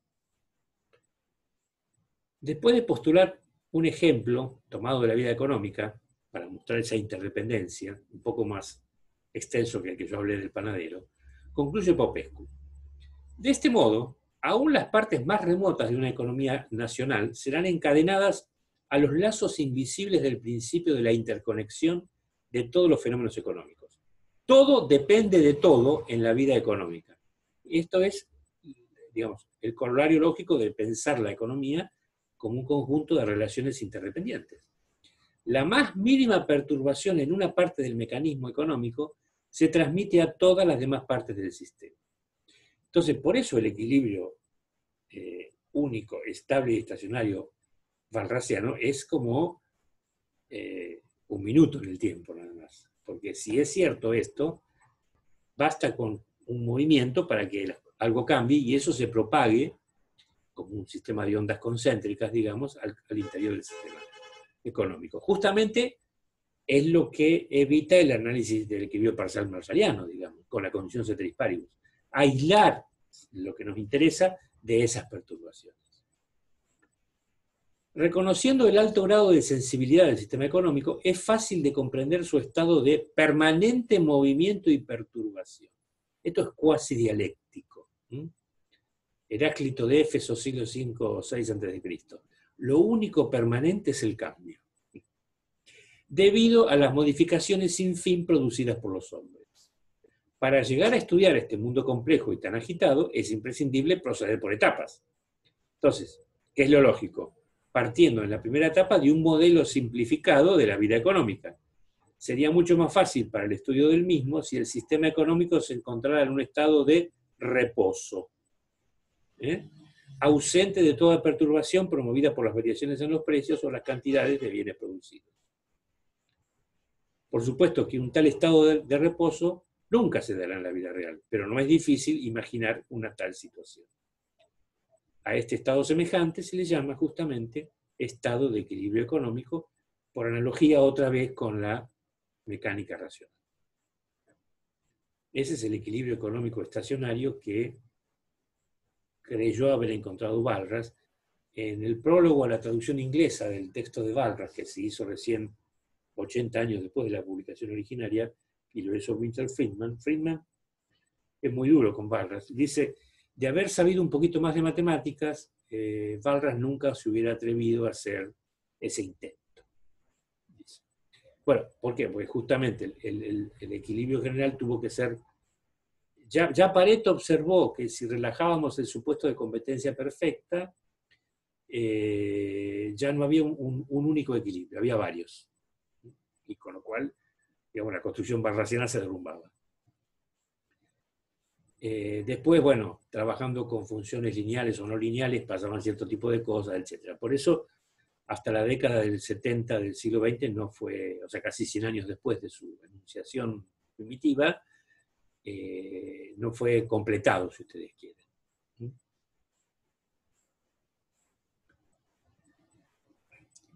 Después de postular un ejemplo tomado de la vida económica, para mostrar esa interdependencia, un poco más extenso que el que yo hablé del panadero, concluye Popescu. De este modo, aún las partes más remotas de una economía nacional serán encadenadas a los lazos invisibles del principio de la interconexión de todos los fenómenos económicos. Todo depende de todo en la vida económica. Esto es, digamos, el corolario lógico de pensar la economía como un conjunto de relaciones interdependientes. La más mínima perturbación en una parte del mecanismo económico se transmite a todas las demás partes del sistema. Entonces, por eso el equilibrio único, estable y estacionario walrasiano es como un minuto en el tiempo nada más. Porque si es cierto esto, basta con un movimiento para que algo cambie y eso se propague como un sistema de ondas concéntricas, digamos, al interior del sistema económico. Justamente es lo que evita el análisis del equilibrio parcial marshalliano, digamos, con la condición ceteris paribus. Aislar lo que nos interesa de esas perturbaciones. Reconociendo el alto grado de sensibilidad del sistema económico, es fácil de comprender su estado de permanente movimiento y perturbación. Esto es cuasi dialéctico. Heráclito de Éfeso, siglo V o VI a.C. Lo único permanente es el cambio, debido a las modificaciones sin fin producidas por los hombres. Para llegar a estudiar este mundo complejo y tan agitado, es imprescindible proceder por etapas. Entonces, ¿qué es lo lógico? Partiendo en la primera etapa de un modelo simplificado de la vida económica. Sería mucho más fácil para el estudio del mismo si el sistema económico se encontrara en un estado de reposo, ausente de toda perturbación promovida por las variaciones en los precios o las cantidades de bienes producidos. Por supuesto que un tal estado de reposo nunca se dará en la vida real, pero no es difícil imaginar una tal situación. A este estado semejante se le llama justamente estado de equilibrio económico, por analogía otra vez con la mecánica racional. Ese es el equilibrio económico estacionario que creyó haber encontrado Walras en el prólogo a la traducción inglesa del texto de Walras, que se hizo recién 80 años después de la publicación originaria, y lo hizo Winter Friedman. Friedman es muy duro con Walras. Dice, de haber sabido un poquito más de matemáticas, Walras nunca se hubiera atrevido a hacer ese intento. Dice. Bueno, ¿por qué? Porque justamente el equilibrio general tuvo que ser... Ya Pareto observó que si relajábamos el supuesto de competencia perfecta, ya no había un único equilibrio, había varios. Y con lo cual, digamos, la construcción walrasiana se derrumbaba. Después, bueno, trabajando con funciones lineales o no lineales, pasaban cierto tipo de cosas, etc. Por eso, hasta la década del 70 del siglo XX no fue, o sea, casi 100 años después de su enunciación primitiva, no fue completado, si ustedes quieren.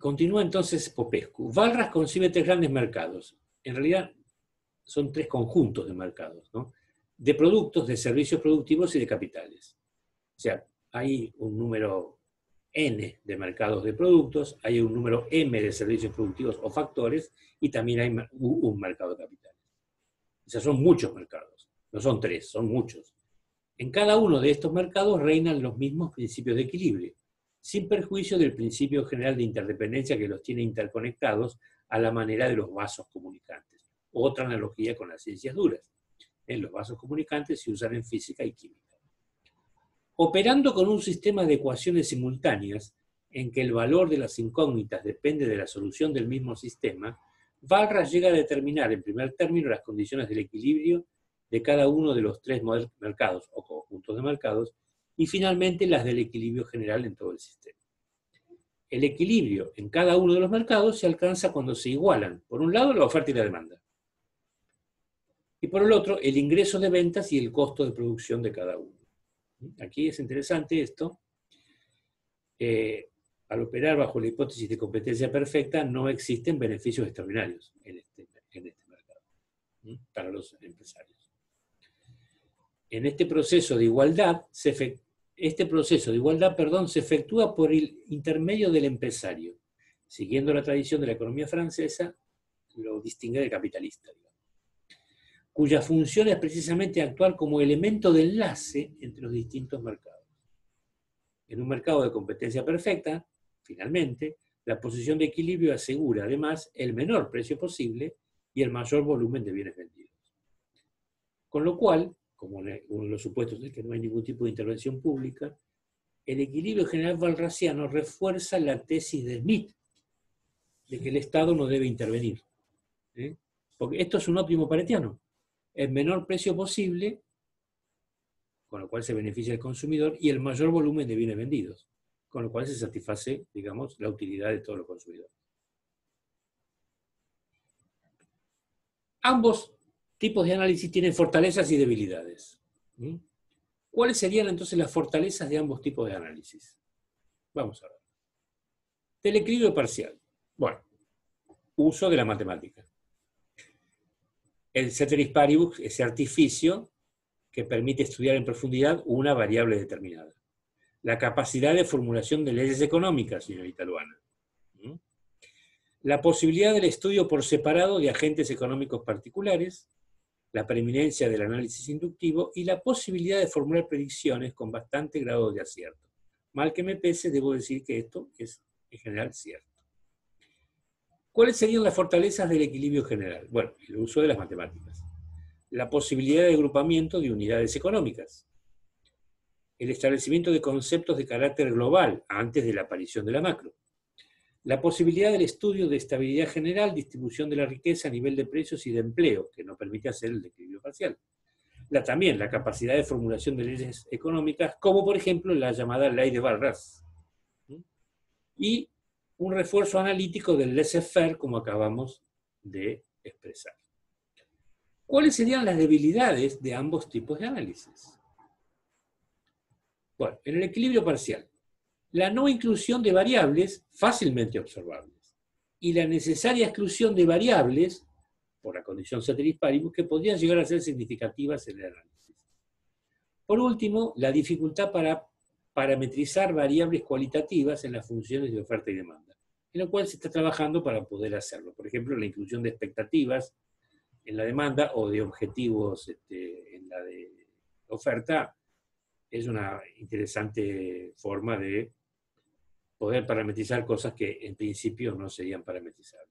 Continúa entonces Popescu. Walras concibe tres grandes mercados. En realidad son tres conjuntos de mercados, ¿no? De productos, de servicios productivos y de capitales. O sea, hay un número N de mercados de productos, hay un número M de servicios productivos o factores, y también hay un mercado de capitales. O sea, son muchos mercados, no son tres, son muchos. En cada uno de estos mercados reinan los mismos principios de equilibrio, sin perjuicio del principio general de interdependencia que los tiene interconectados a la manera de los vasos comunicantes. Otra analogía con las ciencias duras. Los vasos comunicantes se usan en física y química. Operando con un sistema de ecuaciones simultáneas, en que el valor de las incógnitas depende de la solución del mismo sistema, Walras llega a determinar en primer término las condiciones del equilibrio de cada uno de los tres mercados o conjuntos de mercados, y finalmente las del equilibrio general en todo el sistema. El equilibrio en cada uno de los mercados se alcanza cuando se igualan, por un lado, la oferta y la demanda, y por el otro, el ingreso de ventas y el costo de producción de cada uno. Aquí es interesante esto. Al operar bajo la hipótesis de competencia perfecta, no existen beneficios extraordinarios en este mercado, para los empresarios. En este proceso de igualdad, se efectúa por el intermedio del empresario. Siguiendo la tradición de la economía francesa, lo distingue del capitalista, cuya función es precisamente actuar como elemento de enlace entre los distintos mercados. En un mercado de competencia perfecta, finalmente, la posición de equilibrio asegura además el menor precio posible y el mayor volumen de bienes vendidos. Con lo cual, como uno de los supuestos es que no hay ningún tipo de intervención pública, el equilibrio general walrasiano refuerza la tesis de Smith, de que el Estado no debe intervenir. Porque esto es un óptimo paretiano. El menor precio posible, con lo cual se beneficia el consumidor, y el mayor volumen de bienes vendidos, con lo cual se satisface, digamos, la utilidad de todos los consumidores. Ambos tipos de análisis tienen fortalezas y debilidades. ¿Cuáles serían entonces las fortalezas de ambos tipos de análisis? Vamos a ver. Del equilibrio parcial. Bueno, uso de la matemática. El ceteris paribus, ese artificio que permite estudiar en profundidad una variable determinada. La capacidad de formulación de leyes económicas, señorita Luana. La posibilidad del estudio por separado de agentes económicos particulares, la preeminencia del análisis inductivo y la posibilidad de formular predicciones con bastante grado de acierto. Mal que me pese, debo decir que esto es en general cierto. ¿Cuáles serían las fortalezas del equilibrio general? Bueno, el uso de las matemáticas. La posibilidad de agrupamiento de unidades económicas. El establecimiento de conceptos de carácter global antes de la aparición de la macro. La posibilidad del estudio de estabilidad general, distribución de la riqueza a nivel de precios y de empleo, que no permite hacer el equilibrio parcial. También la capacidad de formulación de leyes económicas, como por ejemplo la llamada ley de Walras. Y un refuerzo analítico del laissez-faire, como acabamos de expresar. ¿Cuáles serían las debilidades de ambos tipos de análisis? Bueno, en el equilibrio parcial, la no inclusión de variables fácilmente observables y la necesaria exclusión de variables, por la condición ceteris paribus, que podrían llegar a ser significativas en el análisis. Por último, la dificultad para parametrizar variables cualitativas en las funciones de oferta y demanda, en lo cual se está trabajando para poder hacerlo. Por ejemplo, la inclusión de expectativas en la demanda o de objetivos en la de oferta es una interesante forma de poder parametrizar cosas que en principio no serían parametrizables.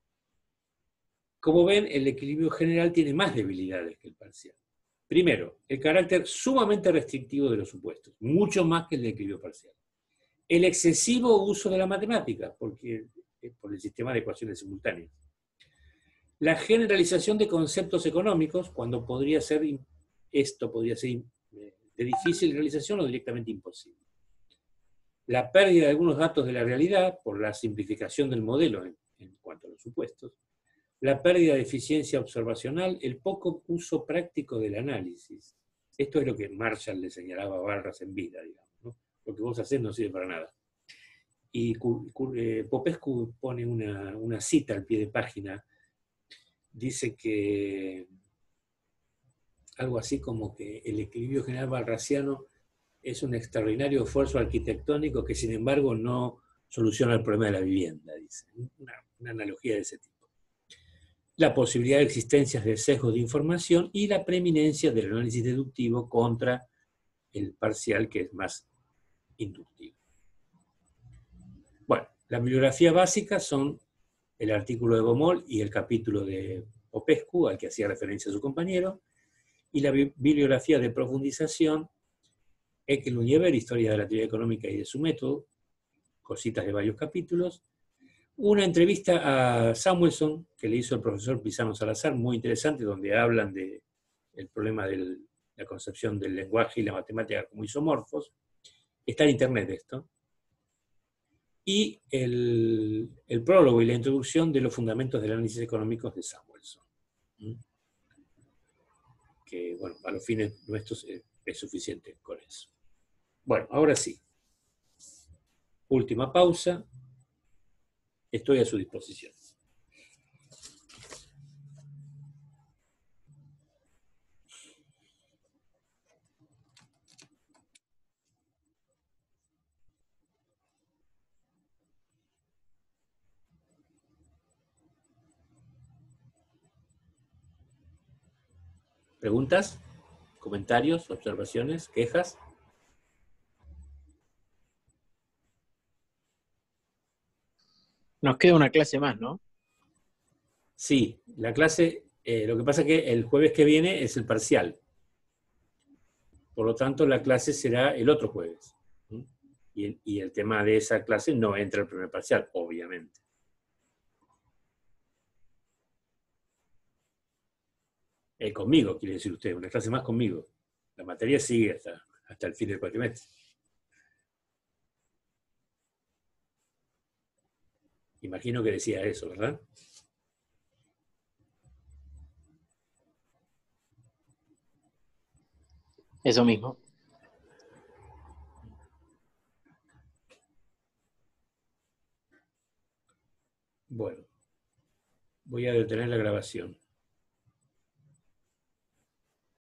Como ven, el equilibrio general tiene más debilidades que el parcial. Primero, el carácter sumamente restrictivo de los supuestos, mucho más que el de equilibrio parcial. El excesivo uso de la matemática, por el sistema de ecuaciones simultáneas. La generalización de conceptos económicos, cuando esto podría ser de difícil realización o directamente imposible. La pérdida de algunos datos de la realidad por la simplificación del modelo en cuanto a los supuestos. La pérdida de eficiencia observacional, el poco uso práctico del análisis. Esto es lo que Marshall le señalaba a Walras en vida, digamos, ¿no? Lo que vos hacés no sirve para nada. Y Popescu pone una cita al pie de página. Dice que algo así como que el equilibrio general walrasiano es un extraordinario esfuerzo arquitectónico que sin embargo no soluciona el problema de la vivienda, dice. Una analogía de ese tipo. La posibilidad de existencia de sesgos de información y la preeminencia del análisis deductivo contra el parcial, que es más inductivo. Bueno, la bibliografía básica son el artículo de Baumol y el capítulo de Popescu, al que hacía referencia su compañero, y la bibliografía de profundización, Eckel-Univer, Historia de la Teoría Económica y de su método, cositas de varios capítulos, una entrevista a Samuelson que le hizo el profesor Pisano Salazar, muy interesante, donde hablan del problema de la concepción del lenguaje y la matemática como isomorfos. Está en internet esto. Y el prólogo y la introducción de los fundamentos del análisis económico de Samuelson. Que, bueno, a los fines nuestros es suficiente con eso. Bueno, ahora sí. Última pausa. Estoy a su disposición. ¿Preguntas? ¿Comentarios? ¿Observaciones? ¿Quejas? Nos queda una clase más, ¿no? Sí, la clase, lo que pasa es que el jueves que viene es el parcial. Por lo tanto, la clase será el otro jueves. Y el tema de esa clase no entra al primer parcial, obviamente. Conmigo, quiere decir usted, una clase más conmigo. La materia sigue hasta el fin del cuatrimestre. Imagino que decía eso, ¿verdad? Eso mismo. Bueno, voy a detener la grabación.